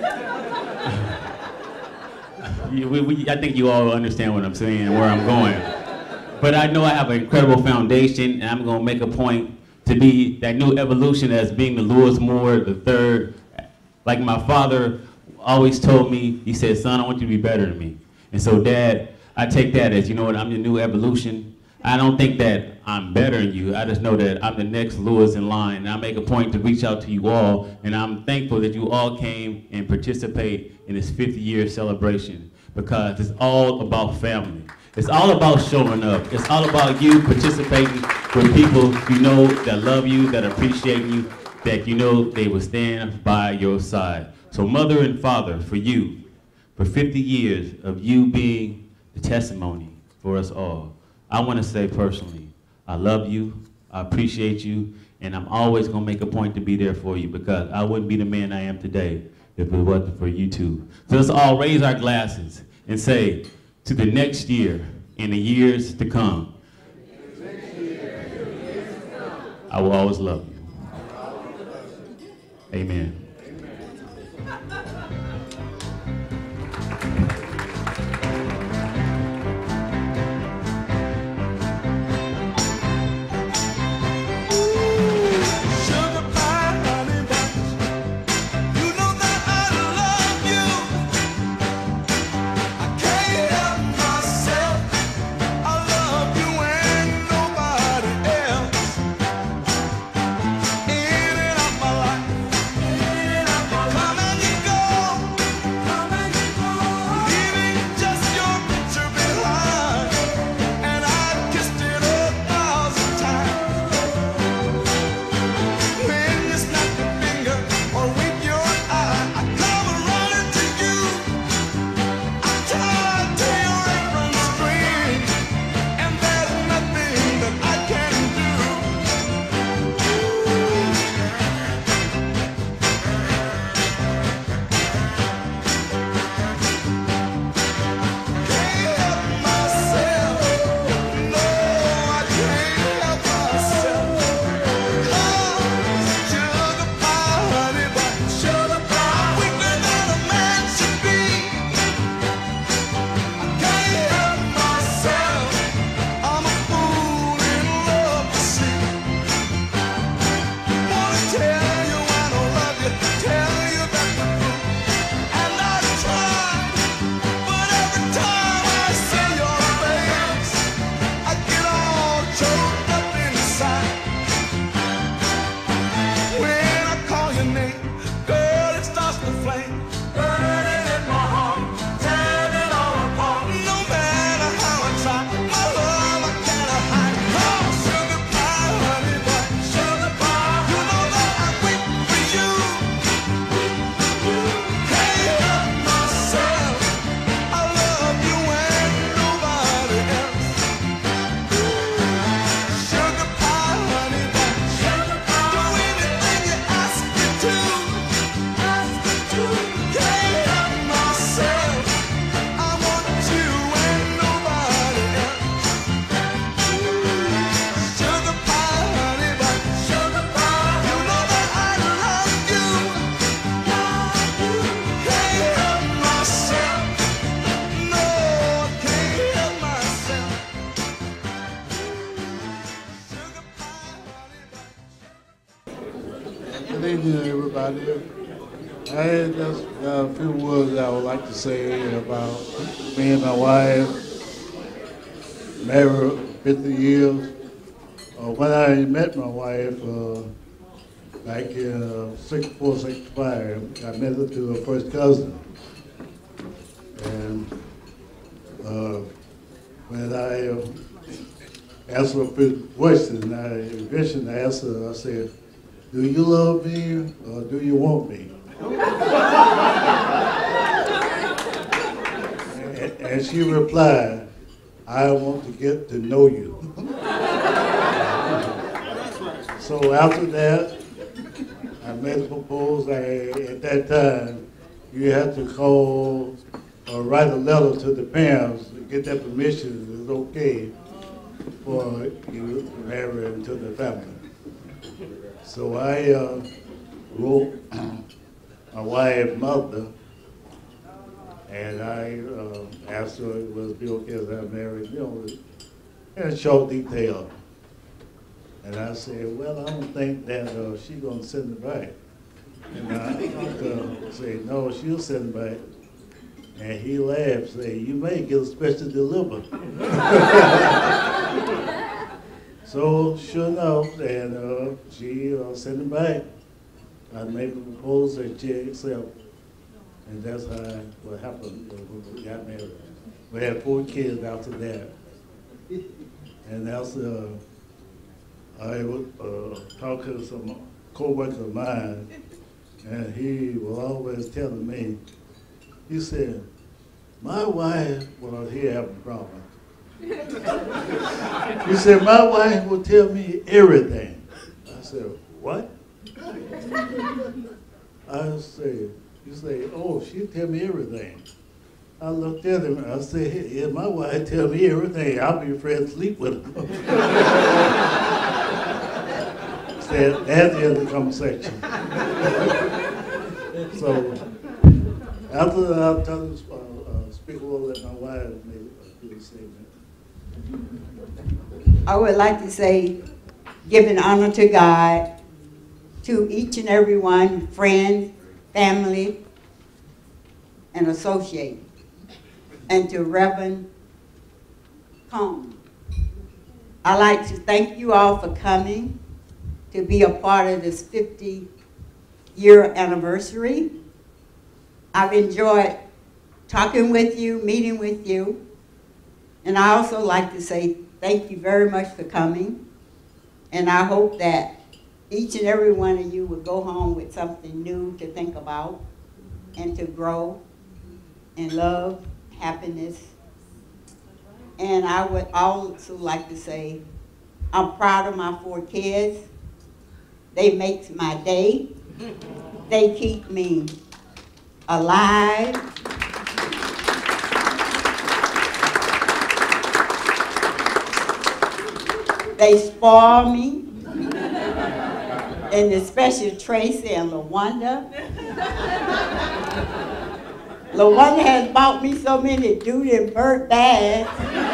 we, we, I think you all understand what I'm saying and where I'm going. But I know I have an incredible foundation, and I'm going to make a point to be that new evolution as being the Lewis Moore the third. Like my father always told me, he said, son, I want you to be better than me. And so, Dad, I take that as, you know what, I'm the new evolution. I don't think that I'm better than you. I just know that I'm the next Lewis in line. And I make a point to reach out to you all, and I'm thankful that you all came and participate in this fifty year celebration because it's all about family. It's all about showing up. It's all about you participating with people you know that love you, that appreciate you, that you know they will stand by your side. So mother and father, for you, for fifty years of you being the testimony for us all, I want to say personally, I love you, I appreciate you, and I'm always going to make a point to be there for you because I wouldn't be the man I am today if it wasn't for you two. So let's all raise our glasses and say, to the next year and the years to come, I will always love you. Amen. Come and you go. Good evening, everybody. I just got a few words I would like to say about me and my wife, married fifty years. Uh, when I met my wife uh, back in uh, sixty-four, sixty-five, I met her through her first cousin. And uh, when I uh, asked her a few questions, I eventually asked her, I said, do you love me or do you want me? and, and she replied, I want to get to know you. So after that, I made a proposal. I, at that time, you had to call or write a letter to the parents to get their permission. It's okay for you to marry into the family. So I uh, wrote my wife's mother, and I uh, asked her if it was be okay as I married, you know, in short detail. And I said, well, I don't think that uh, she's going to send it back. And I uh, said, no, she'll send it back. And he laughed, saying, you may get a special delivery. So, sure enough, and uh, she uh, sent it back. I made a proposal and she accepted. And that's how what happened when we got married. We had four kids after that. And that's, uh, I was uh, talking to some co-worker of mine, and he was always telling me, he said, my wife, well, he had a problem. He said, my wife will tell me everything. I said, what? I said, you say, oh, she tell me everything. I looked at him and I said, yeah, my wife tell me everything. I'll be afraid to sleep with her. Said, that's the end of the conversation. So, after I tell this, uh, uh, speak a little, let my wife maybe do the statement. I would like to say, giving honor to God, to each and every one, friends, family, and associate, and to Reverend Combs. I'd like to thank you all for coming to be a part of this fifty year anniversary. I've enjoyed talking with you, meeting with you, and I also like to say thank you very much for coming, and I hope that each and every one of you will go home with something new to think about and to grow in love, happiness. And I would also like to say I'm proud of my four kids. They make my day. They keep me alive. They spoil me. And especially Tracy and LaWanda. LaWanda has bought me so many Dude and Bird bags.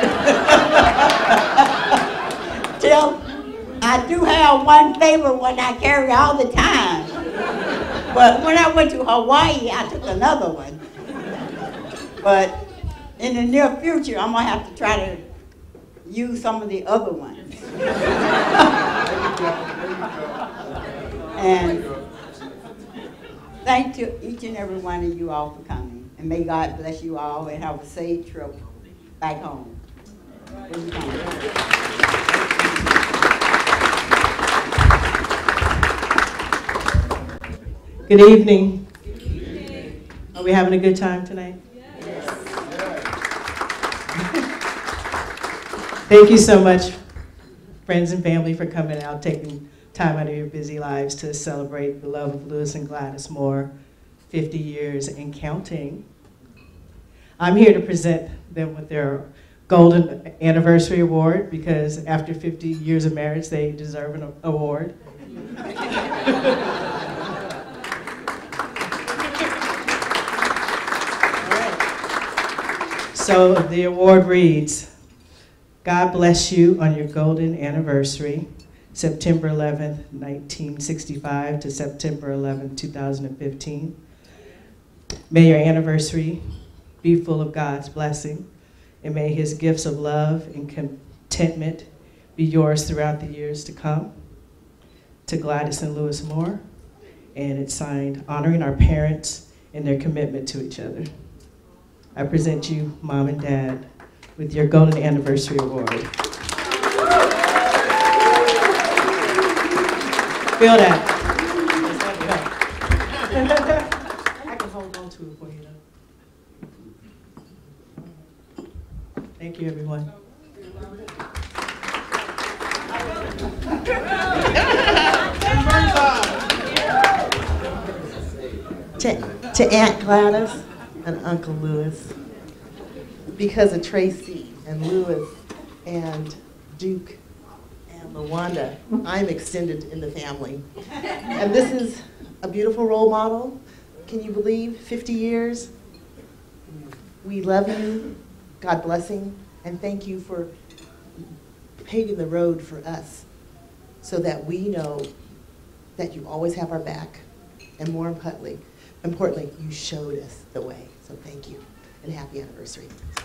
Till I do have one favorite one I carry all the time. But when I went to Hawaii, I took another one. But in the near future, I'm gonna have to try to use some of the other ones. And thank you each and every one of you all for coming. And may God bless you all and have a safe trip back home. Good evening. Good evening. Are we having a good time tonight? Yes. Thank you so much, friends and family, for coming out, taking time out of your busy lives to celebrate the love of Lewis and Gladys Moore, fifty years and counting. I'm here to present them with their Golden Anniversary Award because after fifty years of marriage, they deserve an award. So the award reads, God bless you on your golden anniversary. September eleventh, nineteen sixty-five to September eleventh, two thousand fifteen. May your anniversary be full of God's blessing, and may his gifts of love and contentment be yours throughout the years to come. To Gladys and Lewis Moore, and it's signed, honoring our parents and their commitment to each other. I present you, Mom and Dad, with your Golden Anniversary Award. Feel that. I can hold on to it for you, though. Thank you, everyone. To, to Aunt Gladys and Uncle Lewis, because of Tracy and Lewis and Duke and LaWanda, I'm extended in the family. And this is a beautiful role model. Can you believe fifty years? We love you, God blessing, and thank you for paving the road for us so that we know that you always have our back, and more importantly, importantly, you showed us the way. So thank you, and happy anniversary.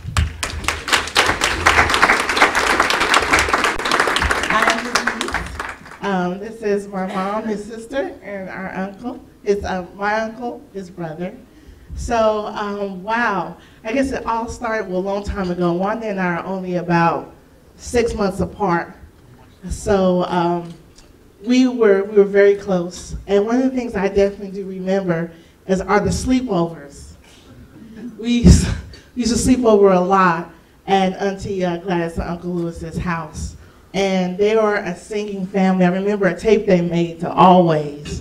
Um, this is my mom, his sister, and our uncle. It's uh, my uncle, his brother. So, um, wow. I guess it all started well, a long time ago. Wanda and I are only about six months apart. So um, we were we were very close. And one of the things I definitely do remember is are the sleepovers. We used, we used to sleep over a lot at Auntie uh, Gladys and Uncle Lewis's house. And they were a singing family. I remember a tape they made to Always.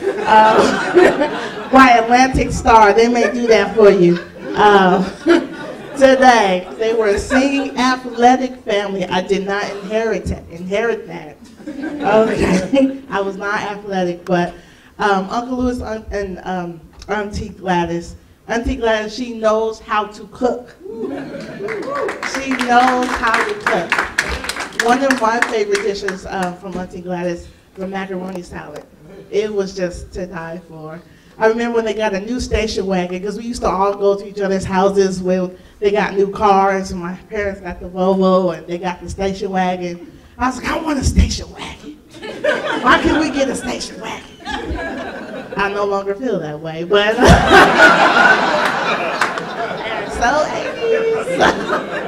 Uh, by Atlantic Star, they may do that for you. Uh, today, they were a singing athletic family. I did not inherit that. Inherit that. Okay, I was not athletic, but um, Uncle Lewis and um, Auntie Gladys, Auntie Gladys, she knows how to cook. She knows how to cook. One of my favorite dishes uh, from Auntie Gladys, the macaroni salad. It was just to die for. I remember when they got a new station wagon, because we used to all go to each other's houses when they got new cars, and my parents got the Volvo, and they got the station wagon. I was like, I want a station wagon. Why can't we get a station wagon? I no longer feel that way, but so eighties.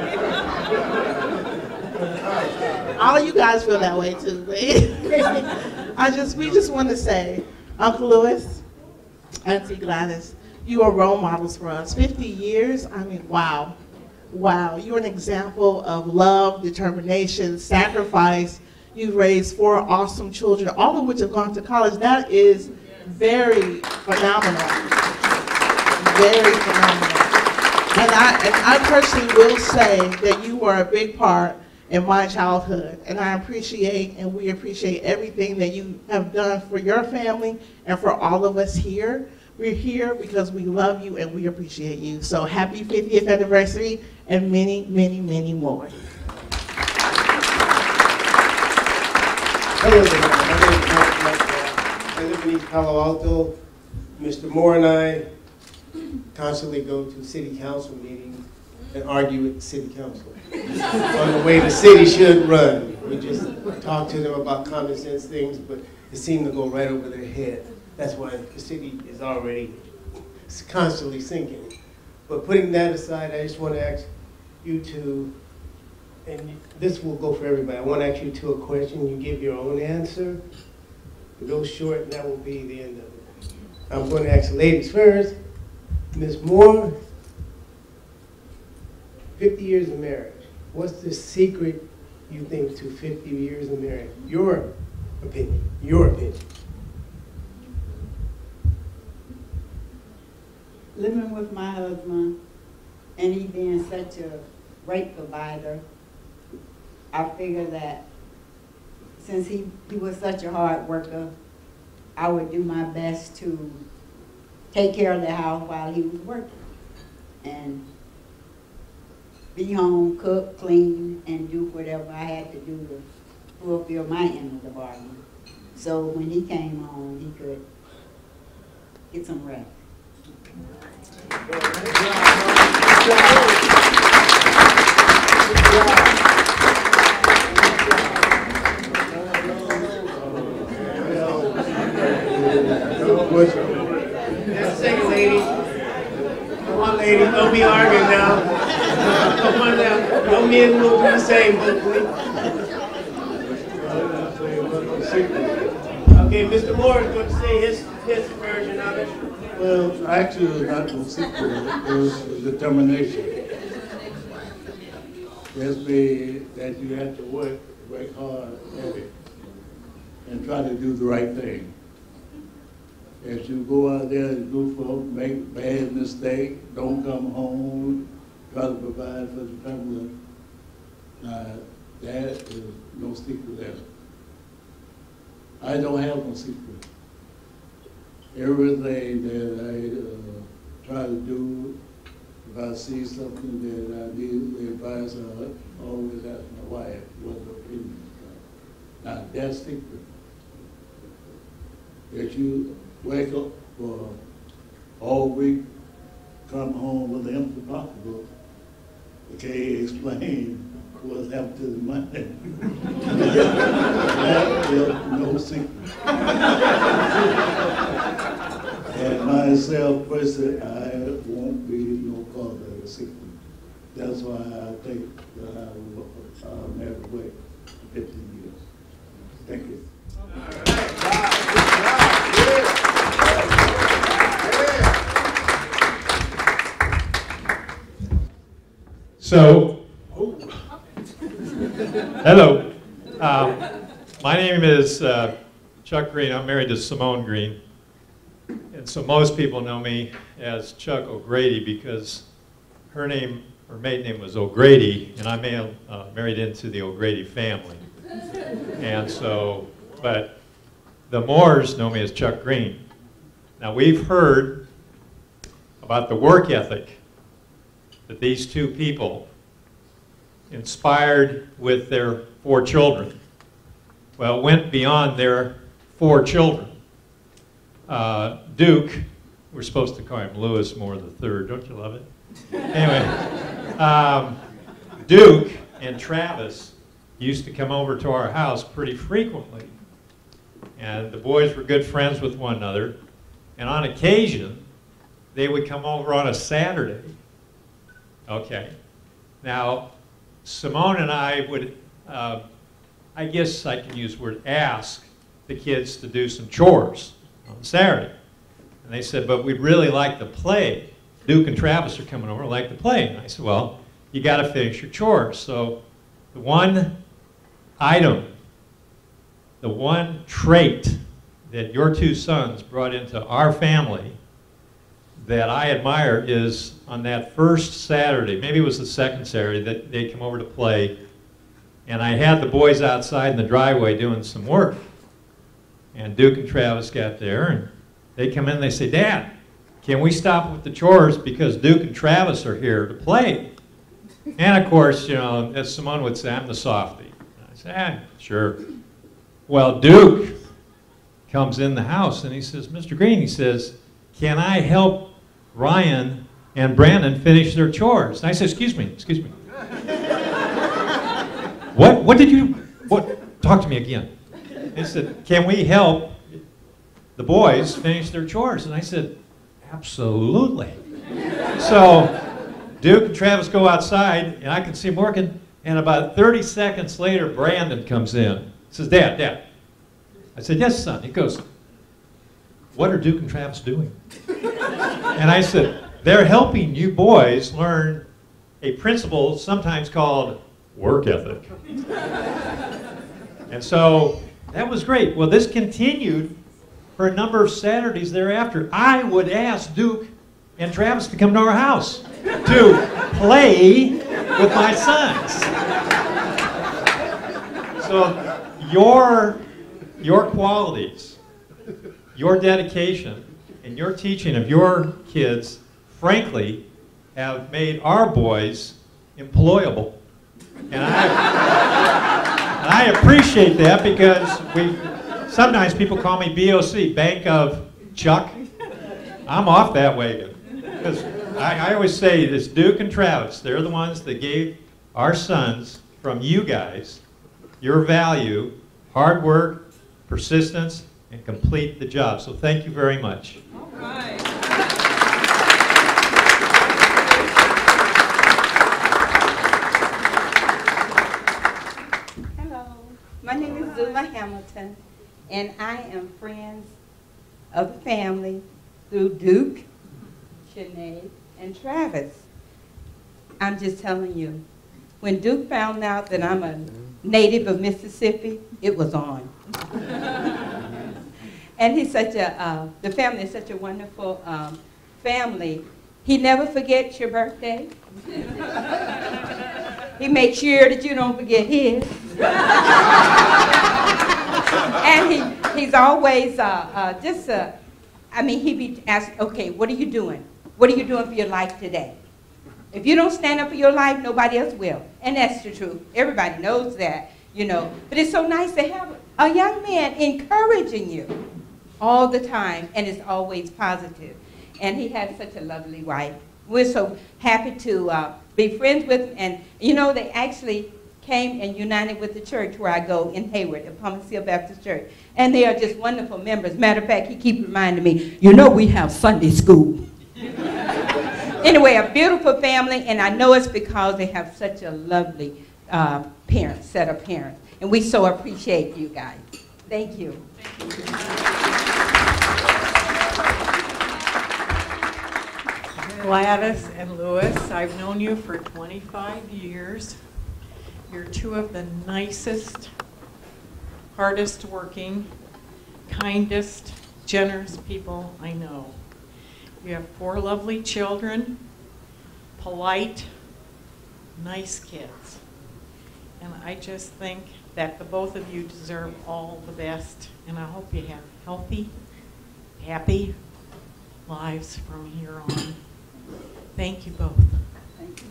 All of you guys feel that way too. I just, we just want to say, Uncle Lewis, Auntie Gladys, you are role models for us. fifty years, I mean, wow. Wow, you're an example of love, determination, sacrifice. You've raised four awesome children, all of which have gone to college. That is very phenomenal. Very phenomenal. And I, and I personally will say that you were a big part in my childhood, and I appreciate and we appreciate everything that you have done for your family and for all of us here. We're here because we love you and we appreciate you. So happy fiftieth anniversary and many, many, many more. Hello, my name is Mark Metcalf. I live in East Palo Alto. Mister Moore and I constantly go to city council meetings and argue with the city council on the way the city should run. We just talk to them about common sense things, but it seems to go right over their head. That's why the city is already constantly sinking. But putting that aside, I just want to ask you to, and this will go for everybody, I want to ask you to a question. You give your own answer. Go short, and that will be the end of it. I'm going to ask the ladies first. Miz Moore, fifty years of marriage. What's the secret, you think, to fifty years of marriage? Your opinion, your opinion. Living with my husband, and he being such a great provider, I figure that since he, he was such a hard worker, I would do my best to take care of the house while he was working. And be home, cook, clean, and do whatever I had to do to fulfill my end of the bargain. So when he came home, he could get some rest. That second lady. Come on, lady. Don't be arguing now. Come on now. No men will do the same, hopefully. Okay, Mister Moore is going to say his, his version of it. Well, actually, it was not no secret. It was a determination. Just be that you have to work, work hard at it, and try to do the right thing. If you go out there and do folk, make bad mistakes, don't come home, try to provide for the family, uh, that is no secret there. I don't have no secret. Everything that I uh, try to do, if I see something that I need the advice of, I always ask my wife what her opinion is. Now, that's secret. If you wake up for all week, come home with an empty pocketbook, you can't explain what's happened to the money. That is no secret. And myself, personally, I won't be no cause of a secret. That's why I think that I will uh, never wait fifteen years. Thank you. So, hello. Um, my name is uh, Chuck Green. I'm married to Simone Green. And so most people know me as Chuck O'Grady because her name, her maiden name was O'Grady, and I'm uh, married into the O'Grady family. And so, but the Moores know me as Chuck Green. Now we've heard about the work ethic that these two people inspired with their four children. Well, it went beyond their four children. Uh, Duke, we're supposed to call him Lewis Moore the third, don't you love it? Anyway, um, Duke and Travis used to come over to our house pretty frequently. And the boys were good friends with one another. And on occasion, they would come over on a Saturday. Okay. Now, Simone and I would, uh, I guess I can use the word ask the kids to do some chores on Saturday. And they said, but we'd really like to play. Duke and Travis are coming over, like to play. And I said, well, you got to finish your chores. So the one item, the one trait that your two sons brought into our family that I admire is on that first Saturday, maybe it was the second Saturday, that they come over to play, and I had the boys outside in the driveway doing some work. And Duke and Travis got there, and they come in and they say, Dad, can we stop with the chores because Duke and Travis are here to play? And of course, you know, as Simone would say, I'm the softie. And I said, ah, sure. Well, Duke comes in the house and he says, Mister Green, he says, can I help Ryan and Brandon finish their chores? And I said, excuse me, excuse me. What, what did you, what, talk to me again. He said, can we help the boys finish their chores? And I said, absolutely. So Duke and Travis go outside, and I can see them working, and about thirty seconds later, Brandon comes in. He says, Dad, Dad. I said, yes, son. He goes, what are Duke and Travis doing? And I said, they're helping you boys learn a principle sometimes called work ethic. And so that was great. Well, this continued for a number of Saturdays thereafter. I would ask Duke and Travis to come to our house to play with my sons. So your, your qualities, your dedication, and your teaching of your kids, frankly, have made our boys employable. And I, And I appreciate that because we sometimes people call me B O C, Bank of Chuck. I'm off that wagon. Because I, I always say this, Duke and Travis, they're the ones that gave our sons from you guys your value, hard work, persistence, and complete the job. So thank you very much. All right. Hello, my name is Zula Hamilton, and I am friends of the family through Duke, Sinead, and Travis. I'm just telling you, when Duke found out that I'm a native of Mississippi, it was on. And he's such a, uh, the family is such a wonderful um, family. He never forgets your birthday. He makes sure that you don't forget his. And he, he's always uh, uh, just, uh, I mean, he be asked, okay, what are you doing? What are you doing for your life today? If you don't stand up for your life, nobody else will. And that's the truth. Everybody knows that, you know. But it's so nice to have a young man encouraging you all the time, and it's always positive. And he has such a lovely wife. We're so happy to uh, be friends with him. And, you know, they actually came and united with the church where I go in Hayward, at Pumice Hill Baptist Church. And they are just wonderful members. Matter of fact, he keeps reminding me, you know, we have Sunday school. Anyway, a beautiful family, and I know it's because they have such a lovely uh, parents, set of parents. And we so appreciate you guys. Thank you. Gladys and Louis, I've known you for twenty-five years. You're two of the nicest, hardest working, kindest, generous people I know. You have four lovely children, polite, nice kids. And I just think that the both of you deserve all the best, and I hope you have healthy, happy lives from here on. Thank you both. Thank you.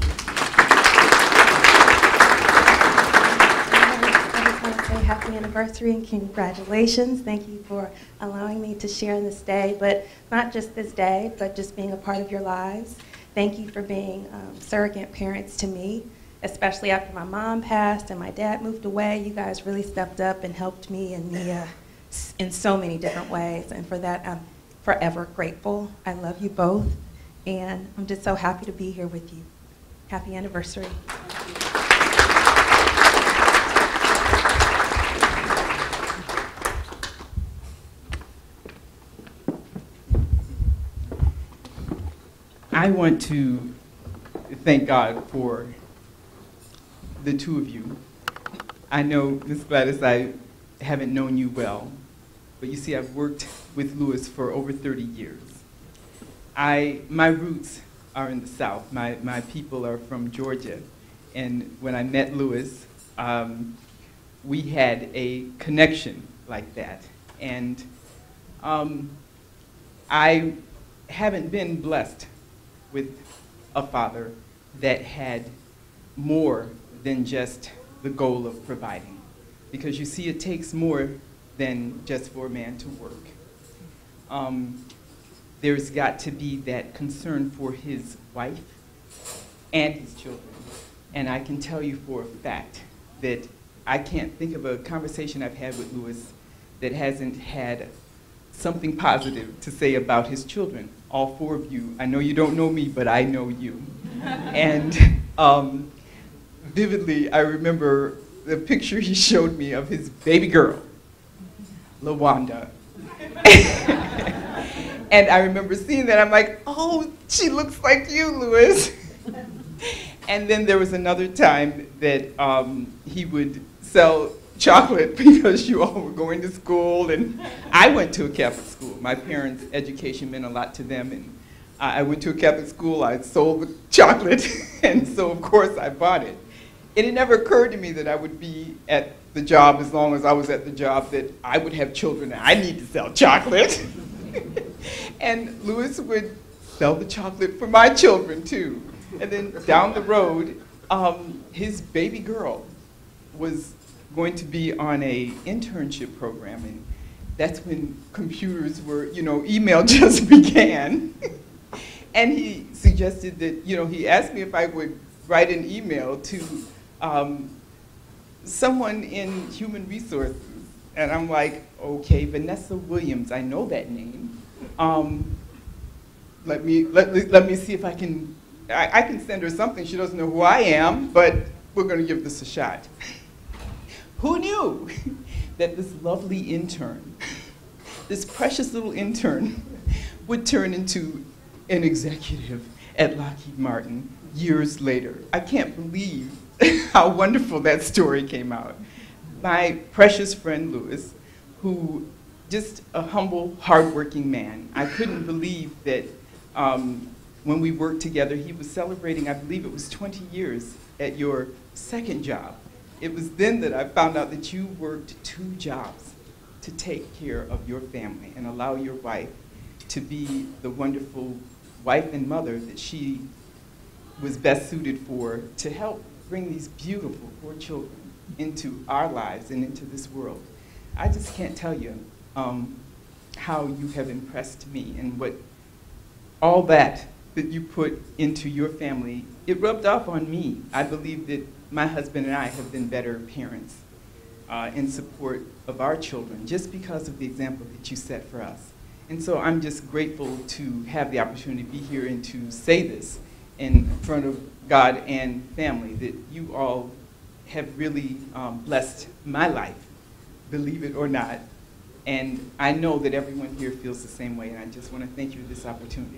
I just want to say happy anniversary and congratulations. Thank you for allowing me to share in this day, but not just this day, but just being a part of your lives. Thank you for being um, surrogate parents to me, especially after my mom passed and my dad moved away. You guys really stepped up and helped me and Nia in so many different ways, and for that I'm forever grateful. I love you both, and I'm just so happy to be here with you. Happy anniversary. I want to thank God for the two of you. I know, Miz Gladys, I haven't known you well, but you see, I've worked with Louis for over thirty years. I, my roots are in the South. My, my people are from Georgia. And when I met Louis, um, we had a connection like that. And um, I haven't been blessed with a father that had more than just the goal of providing. Because you see, it takes more than just for a man to work. Um, there's got to be that concern for his wife and his children. And I can tell you for a fact that I can't think of a conversation I've had with Louis that hasn't had something positive to say about his children. All four of you, I know you don't know me, but I know you. And um, vividly, I remember the picture he showed me of his baby girl, LaWanda. And I remember seeing that, I'm like, oh, she looks like you, Louis. And then there was another time that um, he would sell chocolate because you all were going to school, and I went to a Catholic school. My parents' education meant a lot to them, and I went to a Catholic school, I sold the chocolate, and so of course I bought it. And it never occurred to me that I would be at the job as long as I was at the job, that I would have children and I need to sell chocolate. And Louis would sell the chocolate for my children too. And then down the road, um, his baby girl was going to be on a internship program, and that's when computers were, you know, email just began. And he suggested that, you know, he asked me if I would write an email to um, someone in human resources. And I'm like, okay, Vanessa Williams, I know that name. Um, let me let, let me see if I can, I, I can send her something. She doesn't know who I am, but we're gonna give this a shot. Who knew that this lovely intern, this precious little intern, would turn into an executive at Lockheed Martin years later? I can't believe how wonderful that story came out. My precious friend Louis, who just a humble, hardworking man. I couldn't believe that um, when we worked together, he was celebrating, I believe it was twenty years at your second job. It was then that I found out that you worked two jobs to take care of your family and allow your wife to be the wonderful wife and mother that she was best suited for, to help bring these beautiful four children into our lives and into this world. I just can't tell you um, how you have impressed me, and what all that that you put into your family, it rubbed off on me. I believe that my husband and I have been better parents uh, in support of our children just because of the example that you set for us. And so I'm just grateful to have the opportunity to be here and to say this in front of God and family, that you all have really um, blessed my life, believe it or not. And I know that everyone here feels the same way, and I just want to thank you for this opportunity.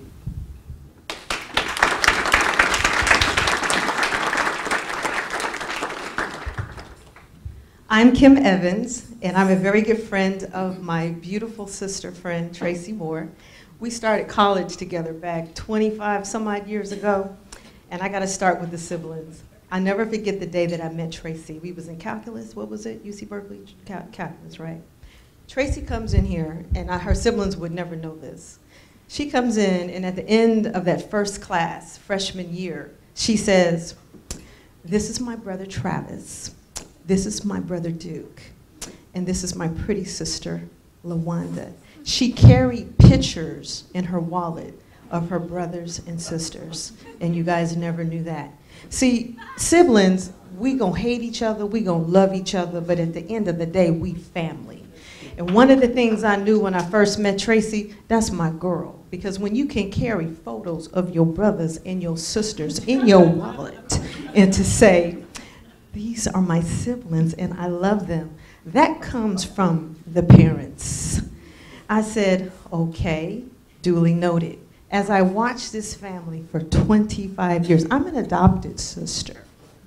I'm Kim Evans, and I'm a very good friend of my beautiful sister friend, Tracy Moore. We started college together back twenty-five some odd years ago, and I got to start with the siblings. I never forget the day that I met Tracy. We was in calculus, what was it? U C Berkeley Cal calculus, right? Tracy comes in here, and I, her siblings would never know this. She comes in, and at the end of that first class, freshman year, she says, "This is my brother Travis. This is my brother Duke, and this is my pretty sister, LaWanda." She carried pictures in her wallet of her brothers and sisters, and you guys never knew that. See, siblings, we gonna hate each other, we gonna love each other, but at the end of the day, we family. And one of the things I knew when I first met Tracy, that's my girl, because when you can carry photos of your brothers and your sisters in your wallet, and to say, these are my siblings and I love them, that comes from the parents. I said, okay, duly noted. As I watched this family for twenty-five years, I'm an adopted sister.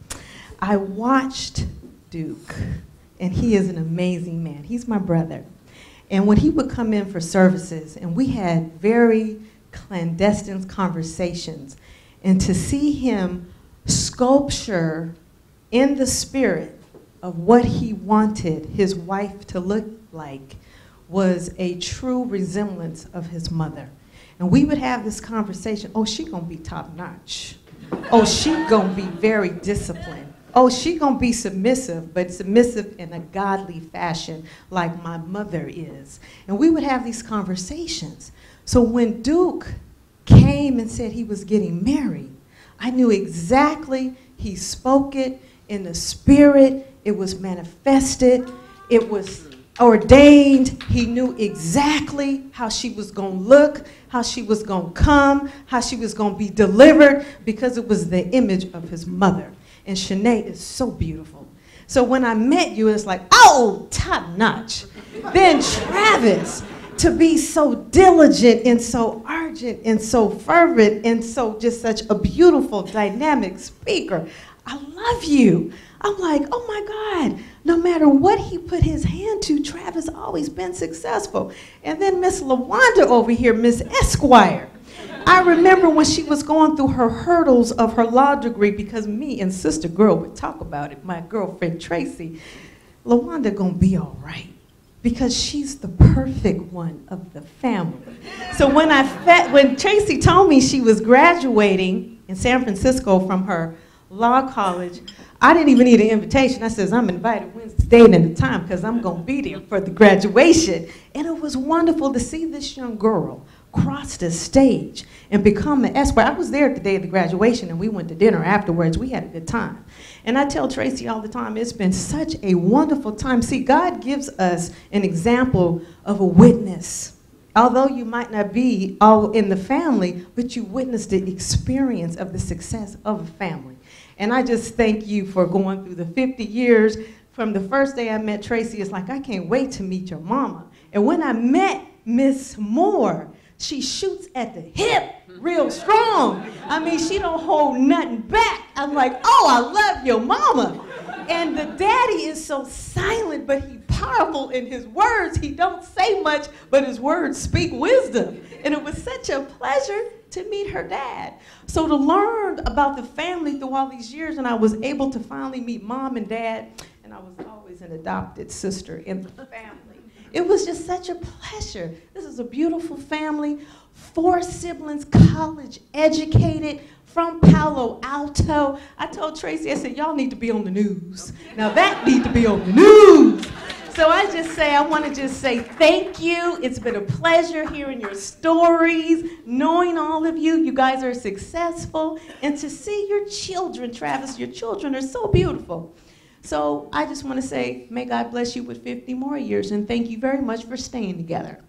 I watched Duke, and he is an amazing man. He's my brother. And when he would come in for services, and we had very clandestine conversations, and to see him sculpture in the spirit of what he wanted his wife to look like was a true resemblance of his mother. And we would have this conversation, oh, she gonna be top notch. Oh, she gonna be very disciplined. Oh, she gonna be submissive, but submissive in a godly fashion like my mother is. And we would have these conversations. So when Duke came and said he was getting married, I knew exactly, he spoke it in the spirit, it was manifested, it was ordained. He knew exactly how she was gonna look, how she was gonna come, how she was gonna be delivered, because it was the image of his mother. And Shanae is so beautiful. So when I met you, it's like, oh, top notch. Then Travis, to be so diligent and so ardent and so fervent and so just such a beautiful, dynamic speaker. I love you. I'm like, oh my God, no matter what he put his hand to, Travis always been successful. And then Miss LaWanda over here, Miss Esquire. I remember when she was going through her hurdles of her law degree, because me and Sister Girl would talk about it, my girlfriend Tracy, LaWanda gonna be all right, because she's the perfect one of the family. So when I fe when Tracy told me she was graduating in San Francisco from her law college, I didn't even need an invitation. I says, I'm invited Wednesday and the time because I'm going to be there for the graduation. And it was wonderful to see this young girl cross the stage and become an escort. I was there the day of the graduation, and we went to dinner afterwards. We had a good time. And I tell Tracy all the time, it's been such a wonderful time. See, God gives us an example of a witness. Although you might not be all in the family, but you witness the experience of the success of a family. And I just thank you for going through the fifty years. From the first day I met Tracy, it's like, I can't wait to meet your mama. And when I met Miss Moore, she shoots at the hip real strong. I mean, she don't hold nothing back. I'm like, oh, I love your mama. And the daddy is so silent, but he powerful in his words. He don't say much, but his words speak wisdom. And it was such a pleasure to meet her dad. So to learn about the family through all these years, and I was able to finally meet mom and dad, and I was always an adopted sister in the family. It was just such a pleasure. This is a beautiful family, four siblings, college educated, from Palo Alto. I told Tracy, I said, y'all need to be on the news. Now that need to be on the news. So I just say, I want to just say thank you. It's been a pleasure hearing your stories, knowing all of you. You guys are successful. And to see your children, Travis, your children are so beautiful. So I just want to say, may God bless you with fifty more years. And thank you very much for staying together.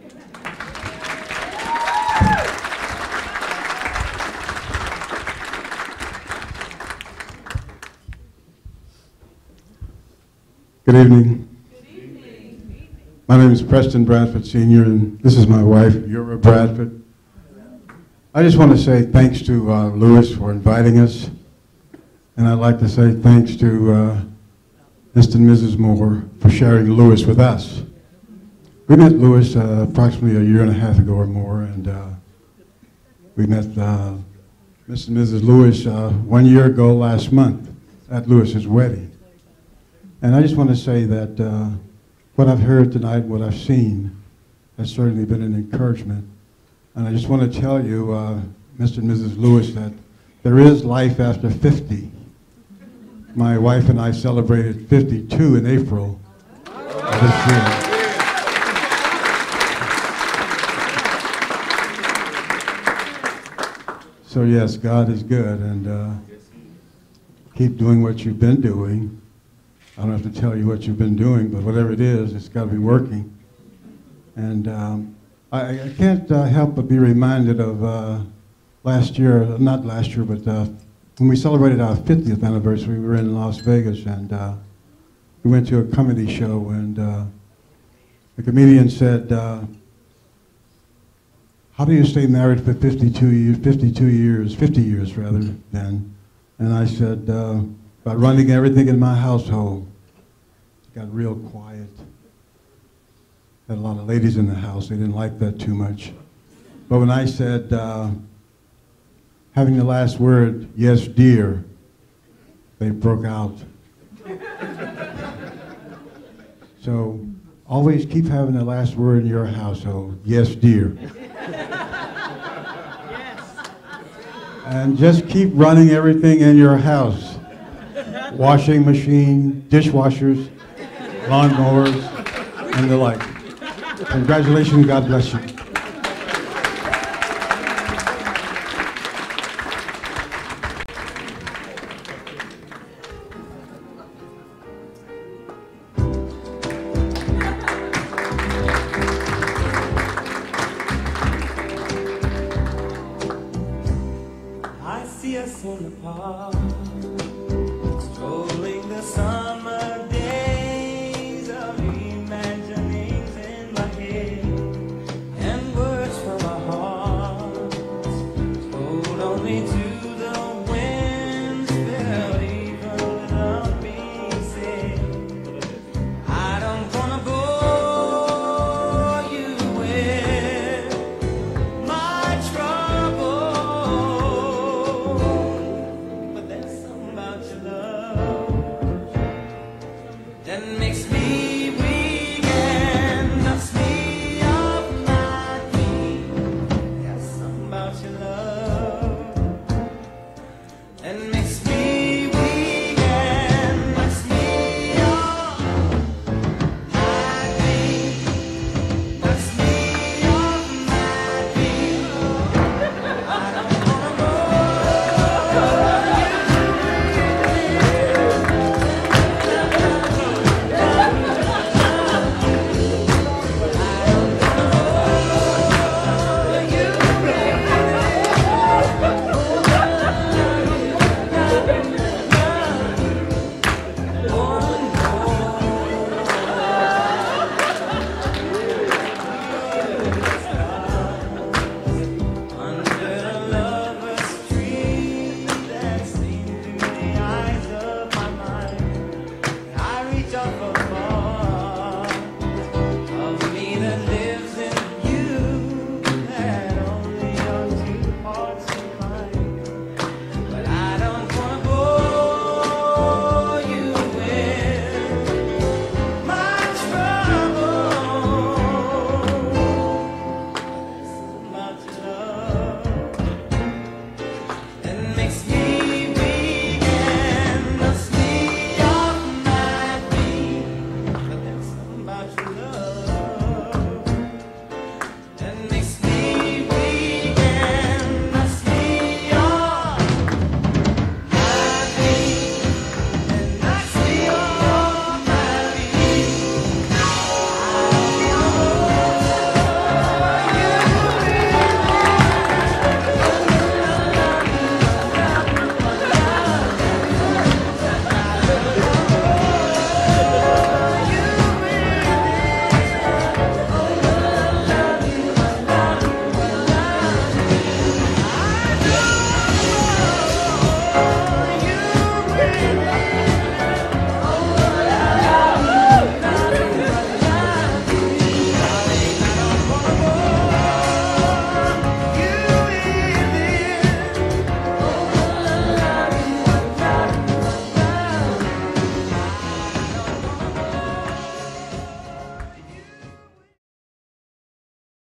Good evening. My name is Preston Bradford Senior, and this is my wife, Yura Bradford. I just want to say thanks to uh, Lewis for inviting us, and I'd like to say thanks to uh, Mister and Missus Moore for sharing Lewis with us. We met Lewis uh, approximately a year and a half ago or more, and uh, we met uh, Mister and Missus Lewis uh, one year ago last month at Lewis's wedding. And I just want to say that uh, what I've heard tonight, what I've seen, has certainly been an encouragement. And I just want to tell you, uh, Mister and Missus Lewis, that there is life after fifty. My wife and I celebrated fifty-two in April of this year. So yes, God is good, and uh, keep doing what you've been doing. I don't have to tell you what you've been doing, but whatever it is, it's got to be working. And um, I, I can't uh, help but be reminded of uh, last year, not last year, but uh, when we celebrated our fiftieth anniversary, we were in Las Vegas, and uh, we went to a comedy show, and uh, the comedian said, uh, how do you stay married for fifty-two years, fifty-two years, fifty years rather, then? And I said, uh, by running everything in my household. It got real quiet. Had a lot of ladies in the house. They didn't like that too much. But when I said, uh, having the last word, yes, dear, they broke out. So always keep having the last word in your household, yes, dear. And just keep running everything in your house. Washing machine, dishwashers, lawnmowers, and the like. Congratulations, God bless you. I see us in the park, strolling the sun.